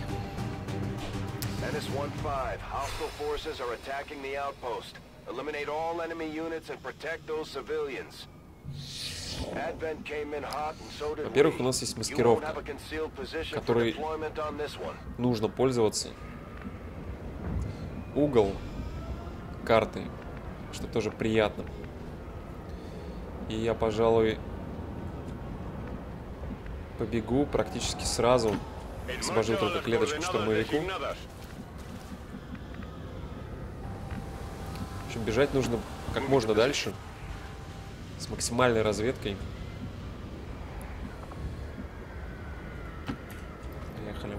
NS-15, hostile forces are attacking the outpost. Eliminate all enemy units and protect those civilians. Advent came in hot and so did we. Во-первых, у нас есть маскировка, которой нужно пользоваться. Угол карты, что тоже приятно. И я, пожалуй, побегу практически сразу. Освобожу только клеточку штурмовику. В общем, бежать нужно как можно дальше. С максимальной разведкой. Поехали.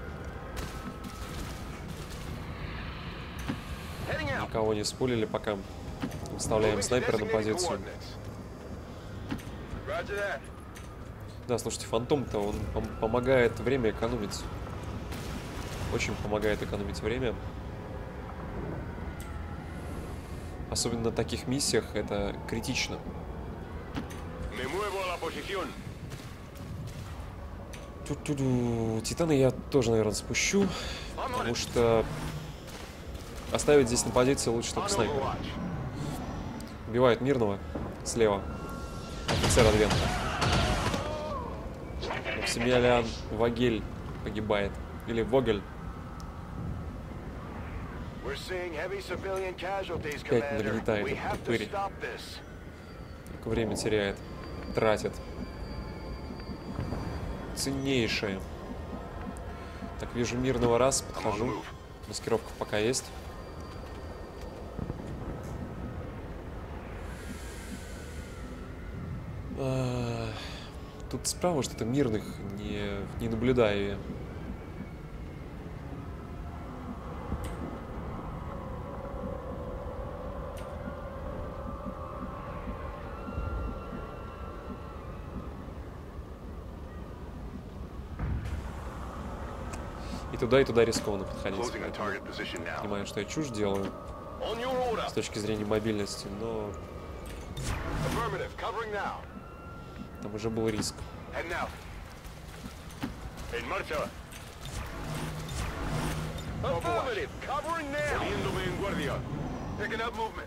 Никого не спулили пока. Выставляем снайпера на позицию. Да, слушайте, фантом-то он помогает время экономить. Очень помогает экономить время. Особенно на таких миссиях это критично. Титана я тоже, наверное, спущу. Потому что оставить здесь на позиции лучше только снайпера. Убивают мирного слева. Офицер Адвента. Максимилиан Вагель погибает. Или Вогель. Опять нагнетает этот упырь. Только время теряет. Тратит. Ценнейшее. Так, вижу мирного раз. Подхожу. Маскировка пока есть. Тут справа что-то мирных не наблюдаю я. и туда рискованно подходить. Closing on Поэтому target position now. понимаю, что я чушь делаю On your order. с точки зрения мобильности, но Affirmative. Covering now. там уже был риск. Heading out. En marcha. Affirmative. Covering now. Poniéndome en guardia. Picking up movement.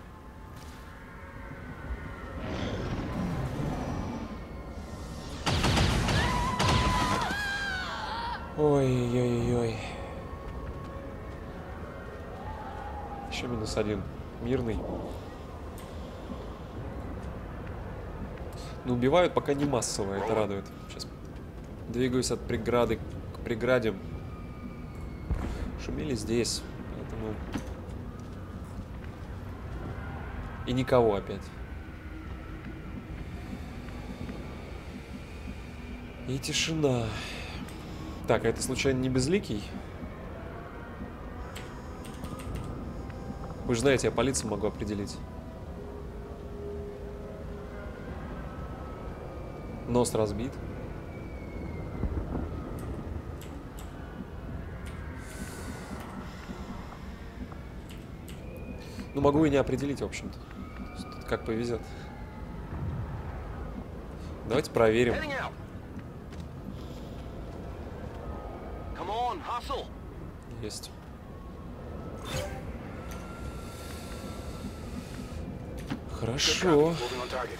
Ой-ой-ой. Еще -1. Мирный. Но убивают пока не массово, это радует. Сейчас двигаюсь от преграды к преграде. Шумели здесь, поэтому... И никого опять. И тишина. Так, а это случайно не Безликий? Вы же знаете, я по лицам могу определить. Нос разбит. Ну, могу и не определить, в общем-то. Тут как повезет. Давайте проверим. Heading out. Come on, hustle. Есть. Хорошо. Moving on target.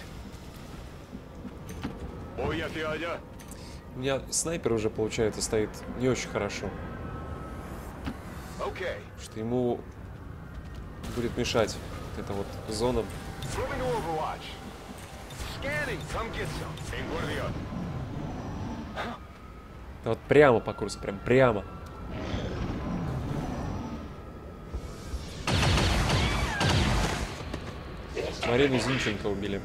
Voy hacia allá. У меня снайпер уже, получается, стоит не очень хорошо. Okay. Потому что ему будет мешать вот эта вот зона. Moving to Overwatch. Scanning. Come get some. En guardia. Вот прямо по курсу, прям прямо. Марину Зинченко убили.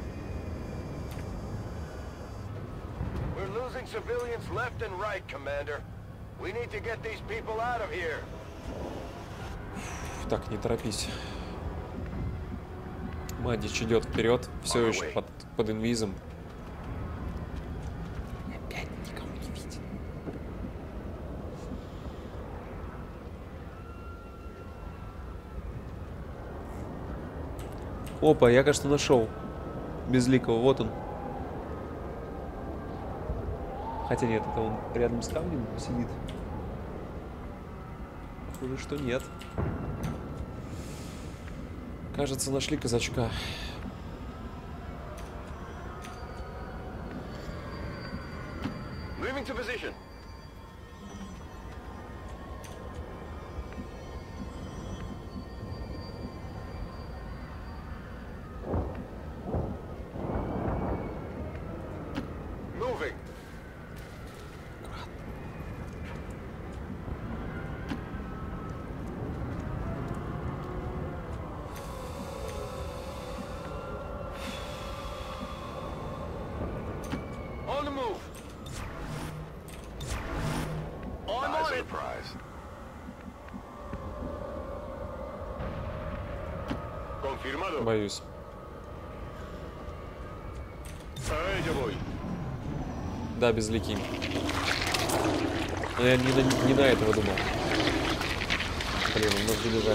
We're losing civilians left and right, Commander. We need to get these people out of here. Так, не торопись. Мадич идет вперед, все еще под инвизом. Опять никого не видит. Опа, я, кажется, нашел Безликого. Вот он. Хотя нет, это он рядом с камнем сидит. Похоже, что нет. Кажется, нашли казачка. Moving to position. Moving. On the move. I'm on it. Confirmado. Боюсь. A ello voy. Да, Безликий. Но я не на этого думал. Блин, он может бежать.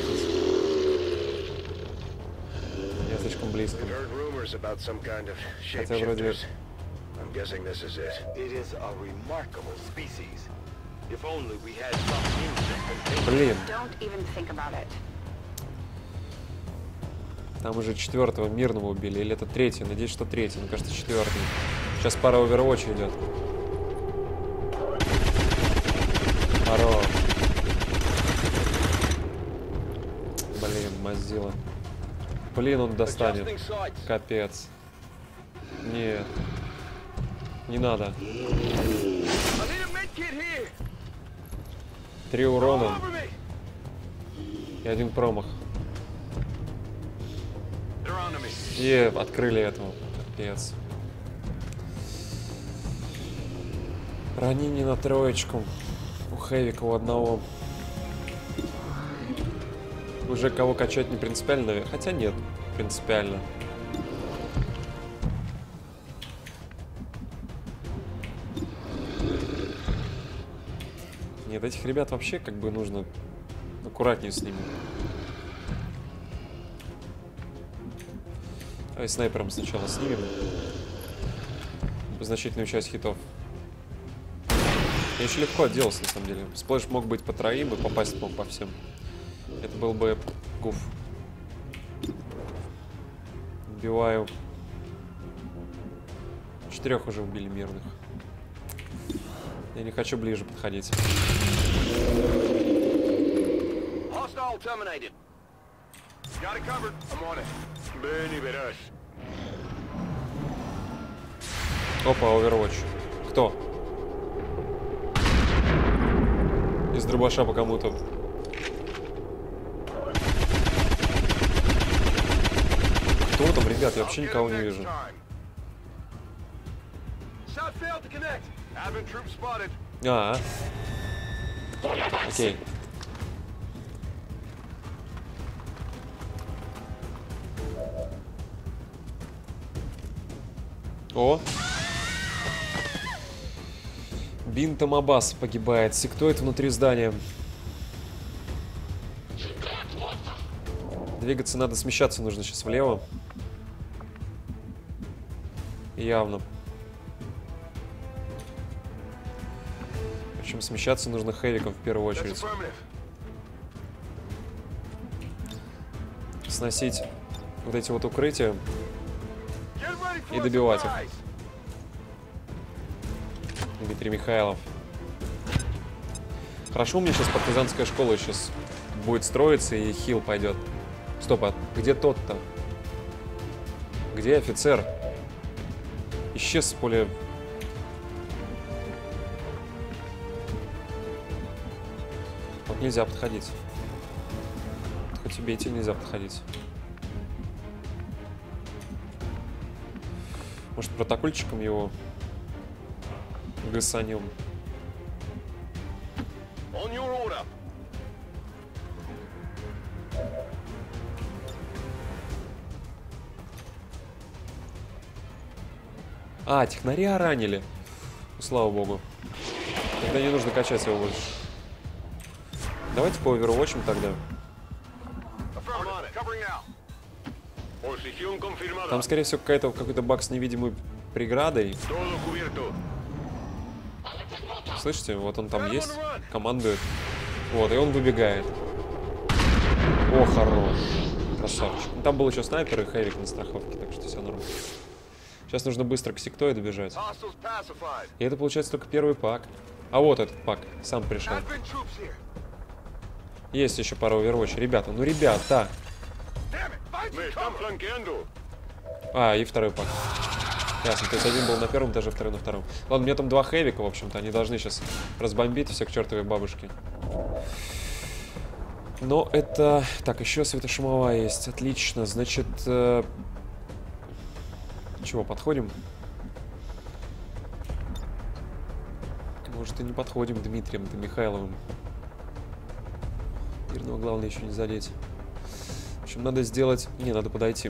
Я слишком близко. Heard rumors about some kind of Хотя вроде... shapeshifters. I'm guessing this is it. It is a remarkable species. If only we had some insect containment. Блин, Don't even think about it. там уже 4-го мирного убили. Или это 3-й? Надеюсь, что 3-й. Мне кажется, 4-й. Сейчас пара Overwatch идет. Хорош. Блин, Мазила. Блин, он достанет. Adjusting sights. Капец. Нет. Не надо. I need a medkit here. 3 урона Over me. и 1 промах. They're onto me. И открыли этого. Капец. Ранение на 3. У Хэвика у одного. Уже кого качать не принципиально, наверное. Хотя нет, принципиально. Нет, этих ребят вообще как бы нужно аккуратнее с ними. Давай снайпером сначала снимем. Значительную часть хитов. Я еще легко отделался, на самом деле. Сплэш мог быть по троим и попасть мог по всем. Это был бы гуф. Убиваю. 4 уже убили мирных. Я не хочу ближе подходить. Hostile terminated. Got it covered. I'm on it. Ven y verás. Опа, Overwatch. Кто? Из дробаша по кому-то. Кто там, ребят? Я вообще никого не вижу. Shot failed to connect. Advent troops spotted. Окей. О! Бинтом Аббас погибает. Сектоид внутри здания. Двигаться надо, смещаться нужно сейчас влево. Явно. Причем смещаться нужно хэвиком в первую очередь. Сносить вот эти вот укрытия и добивать их. Дмитрий Михайлов. Хорошо, у меня сейчас партизанская школа сейчас будет строиться и хил пойдет. Стоп, а где тот-то? Где офицер? Исчез с поля. Вот нельзя подходить. Хоть убейте, нельзя подходить. Может, протокольчиком его гасанем. On your order. А, технаря ранили. Слава богу. Тогда не нужно качать его больше. Давайте по Overwatch'ам тогда. Там, скорее всего, какой-то баг с невидимой преградой. Слышите? Вот он там есть. Командует. Вот, и он выбегает. О, хорош. Красавчик. Там был еще снайпер и хэвик на страховке, так что все нормально. Сейчас нужно быстро к сектоиду бежать. И это получается только первый пак. А вот этот пак. Сам пришел. Есть еще пара Overwatch. Ребята, ну ребята. А, и второй пак. Ясно, то есть один был на первом этаже, второй на втором. Ладно, у меня там 2 хэвика, в общем-то. Они должны сейчас разбомбить все к чертовой бабушке. Но это... Так, еще светошумовая есть. Отлично. Значит... Чего, подходим? Может, и не подходим Дмитрием-то Михайловым. Мирного главное еще не задеть. В общем, надо сделать... Не, надо подойти.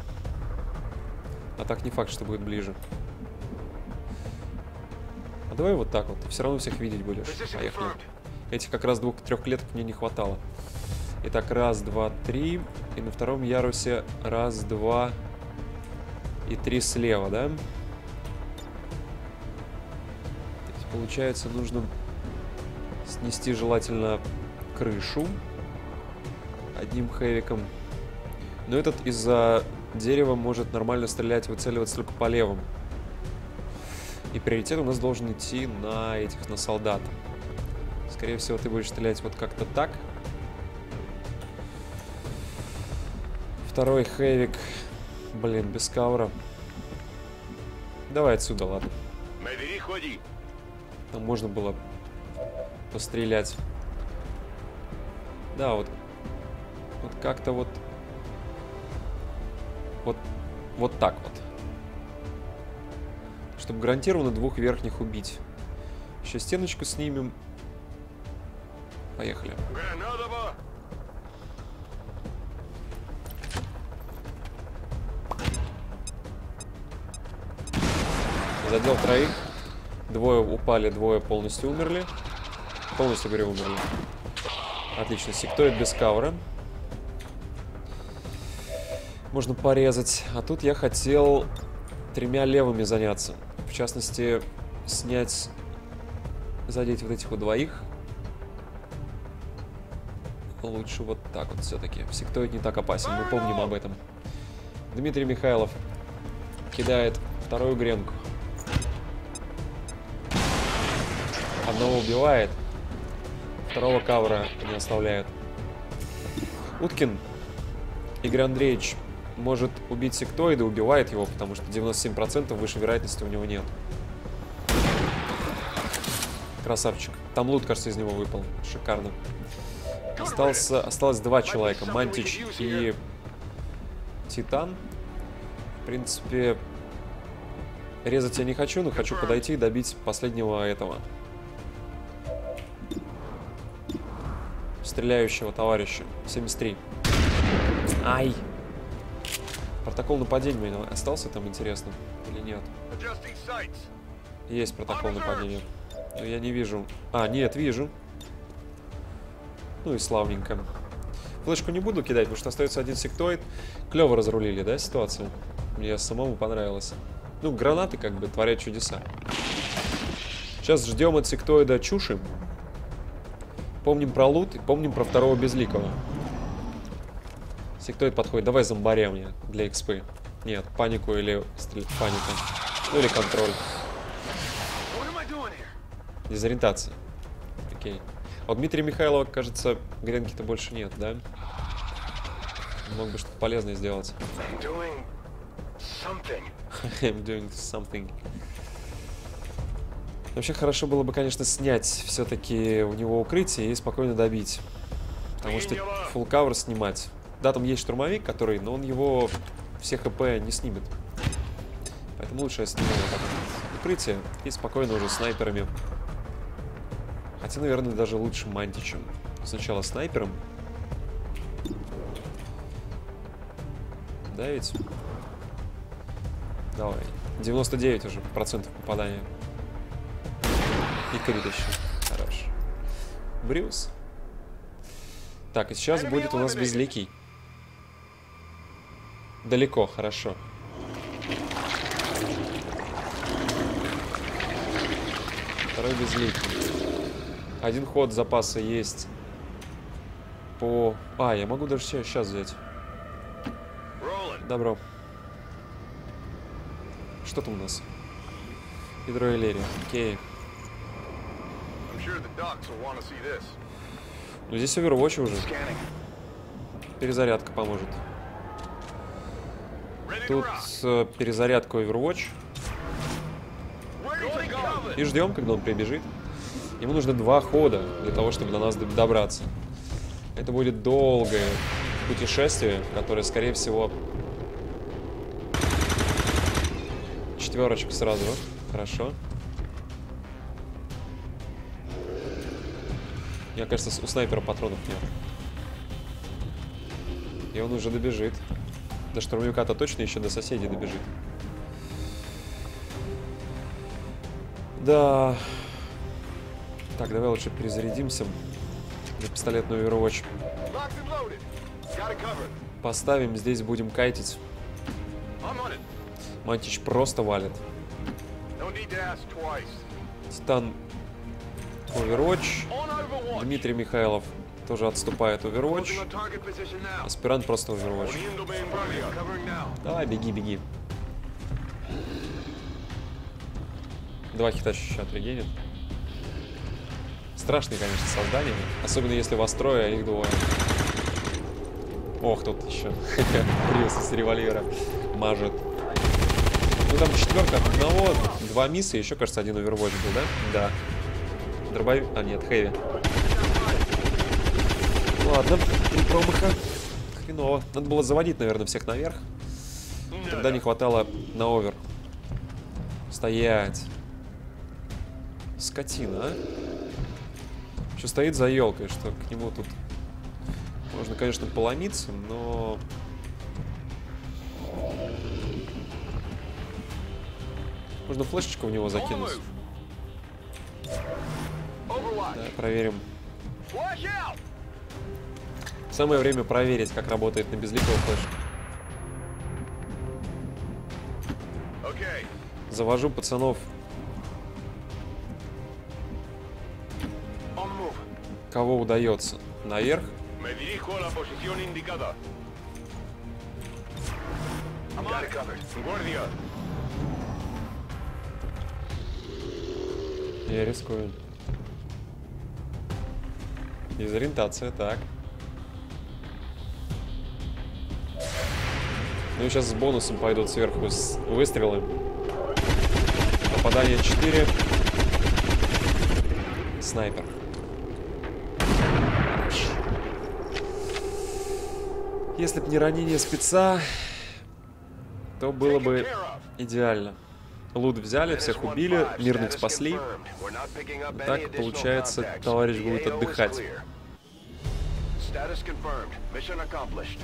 А так не факт, что будет ближе. А давай вот так вот. Ты все равно всех видеть будешь. Поехали. Этих как раз 2-3 клеток мне не хватало. Итак, раз, два, три. И на втором ярусе раз, два и 3 слева, да? То есть, получается, нужно снести желательно крышу одним хэвиком. Но этот из-за дерева может нормально стрелять, выцеливаться только по левым. И приоритет у нас должен идти на этих, на солдат. Скорее всего, ты будешь стрелять вот как-то так. Второй хэвик. Блин, без каура. Давай отсюда, ладно. Там можно было пострелять. Да, вот. Вот как-то вот. Вот так вот. Чтобы гарантированно 2 верхних убить. Еще стеночку снимем. Поехали. Задел 3. 2 упали, 2 полностью умерли. Полностью, говорю, умерли. Отлично, сектоид без кавера. Можно порезать. А тут я хотел 3 левыми заняться. В частности, снять... Задеть вот этих вот двоих. Лучше вот так вот все-таки. Сектоид не так опасен, мы помним об этом. Дмитрий Михайлов кидает вторую гренку. Одного убивает. Второго кавера не оставляет. Уткин Игорь Андреевич может убить сектоида, убивает его, потому что 97% выше вероятности у него нет. Красавчик. Там лут, кажется, из него выпал. Шикарно. Осталось 2 человека. Мантич и Титан. В принципе, резать я не хочу, но хочу подойти и добить последнего этого. Стреляющего товарища. 73. Ай! Протокол нападения остался там, интересно? Или нет? Есть протокол нападения. Но я не вижу. А, нет, вижу. Ну и славненько. Флешку не буду кидать, потому что остается один сектоид. Клево разрулили, да, ситуацию? Мне самому понравилось. Ну, гранаты как бы творят чудеса. Сейчас ждем от сектоида чуши. Помним про лут и помним про второго безликого. Сектоид подходит. Давай зомбаря мне для экспы. Нет, панику или паника. Ну или контроль. Дезориентация. Окей. А у Дмитрия Михайлова, кажется, гренки-то больше нет, да? Мог бы что-то полезное сделать. I'm doing something. Вообще хорошо было бы, конечно, снять все-таки у него укрытие и спокойно добить. Потому что full cover снимать. Да, там есть штурмовик, который, но он его все хп не снимет. Поэтому лучше я сниму вот так вот укрытие и спокойно уже снайперами. Хотя, наверное, даже лучше мантичем. Сначала снайпером. Да ведь? Давай. 99 уже процентов попадания. И крит еще. Хорош. Брюс. Так, и сейчас будет у нас безликий. Далеко, хорошо. Второй безликий. Один ход запаса есть. По... А, я могу даже сейчас взять. Добро. Что там у нас? Гидроэлерия. Окей. Ну здесь Overwatch уже. Перезарядка поможет. Тут перезарядка Overwatch. И ждем, когда он прибежит. Ему нужно 2 хода для того, чтобы до нас добраться. Это будет долгое путешествие, которое, скорее всего... 4 сразу. Хорошо. Мне кажется, у снайпера патронов нет. И он уже добежит. До штурмовика-то точно еще до соседей добежит. Да. Так, давай лучше перезарядимся. На пистолетный Overwatch. Поставим, здесь будем кайтить. Мантич просто валит. Титан Overwatch. Дмитрий Михайлов тоже отступает Overwatch. Аспирант просто Overwatch. Давай, беги, беги. 2 хита сейчас отрегенит. Страшные, конечно, создания. Особенно если вас трое, а их 2. Ох, тут еще. Брюс с револьвера мажет. Ну там 4 от 1, 2 мисса, еще, кажется, 1 Overwatch был, да? Да. Дробовик. А, нет, хэви. Ладно, 3 промаха. Хреново. Надо было заводить, наверное, всех наверх. Тогда не хватало на овер. Стоять. Скотина, а? Еще стоит за елкой, что к нему тут можно, конечно, поломиться, но... Можно флешечку в него закинуть. Overwatch. Да, проверим. Watch out! Самое время проверить, как работает на безликовом флеше. Okay. Завожу пацанов. On the move. Кого удается? Наверх? Me dirijo a la posición indicada. Got it covered. Guardia. Я рискую. Дезориентация, так. Ну и сейчас с бонусом пойдут сверху выстрелы. Попадание 4. Снайпер. Если бы не ранение спеца, то было бы идеально. Лут взяли, всех убили, мирных спасли. Так, получается, товарищ будет отдыхать. Status confirmed. Mission accomplished.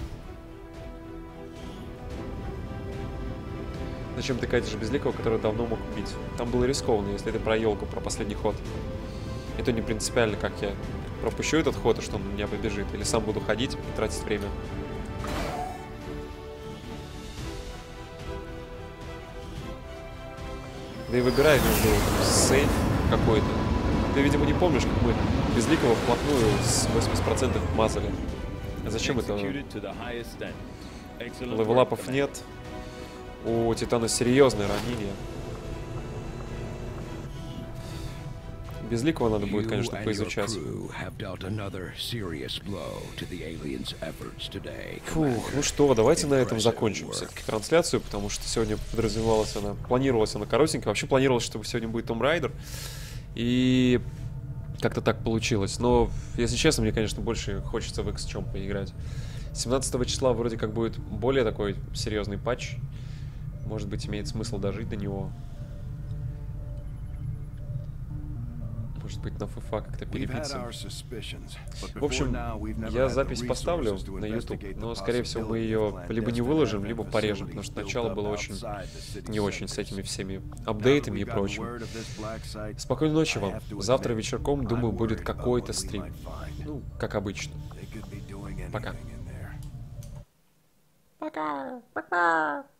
Зачем ты катишь безликого, который давно мог убить? Там было рискованно, если это про елку, про последний ход. Это не принципиально, как я пропущу этот ход, и что он на меня побежит. Или сам буду ходить и тратить время. Да и выбирай между сейф какой-то. Ты, видимо, не помнишь, как мы безликого вплотную с 80% мазали. А зачем это? Левелапов нет. У Титана серьезное ранение. Безликого надо будет, конечно, поизучать. Фух, ну что, давайте на этом закончим все-таки трансляцию, потому что сегодня планировалась она коротенькая. Вообще планировалось, что сегодня будет Tomb Raider. И как-то так получилось. Но, если честно, мне, конечно, больше хочется в XCOM поиграть. 17 числа вроде как будет более такой серьезный патч. Может быть, имеет смысл дожить до него. Может быть, на FIFA как-то перебиться. В общем, я запись поставлю на YouTube, но, скорее всего, мы ее либо не выложим, либо порежем, потому что начало было очень не очень с этими всеми апдейтами и прочим. Спокойной ночи вам. Завтра вечерком, думаю, будет какой-то стрим. Ну, как обычно. Пока. Пока. Пока.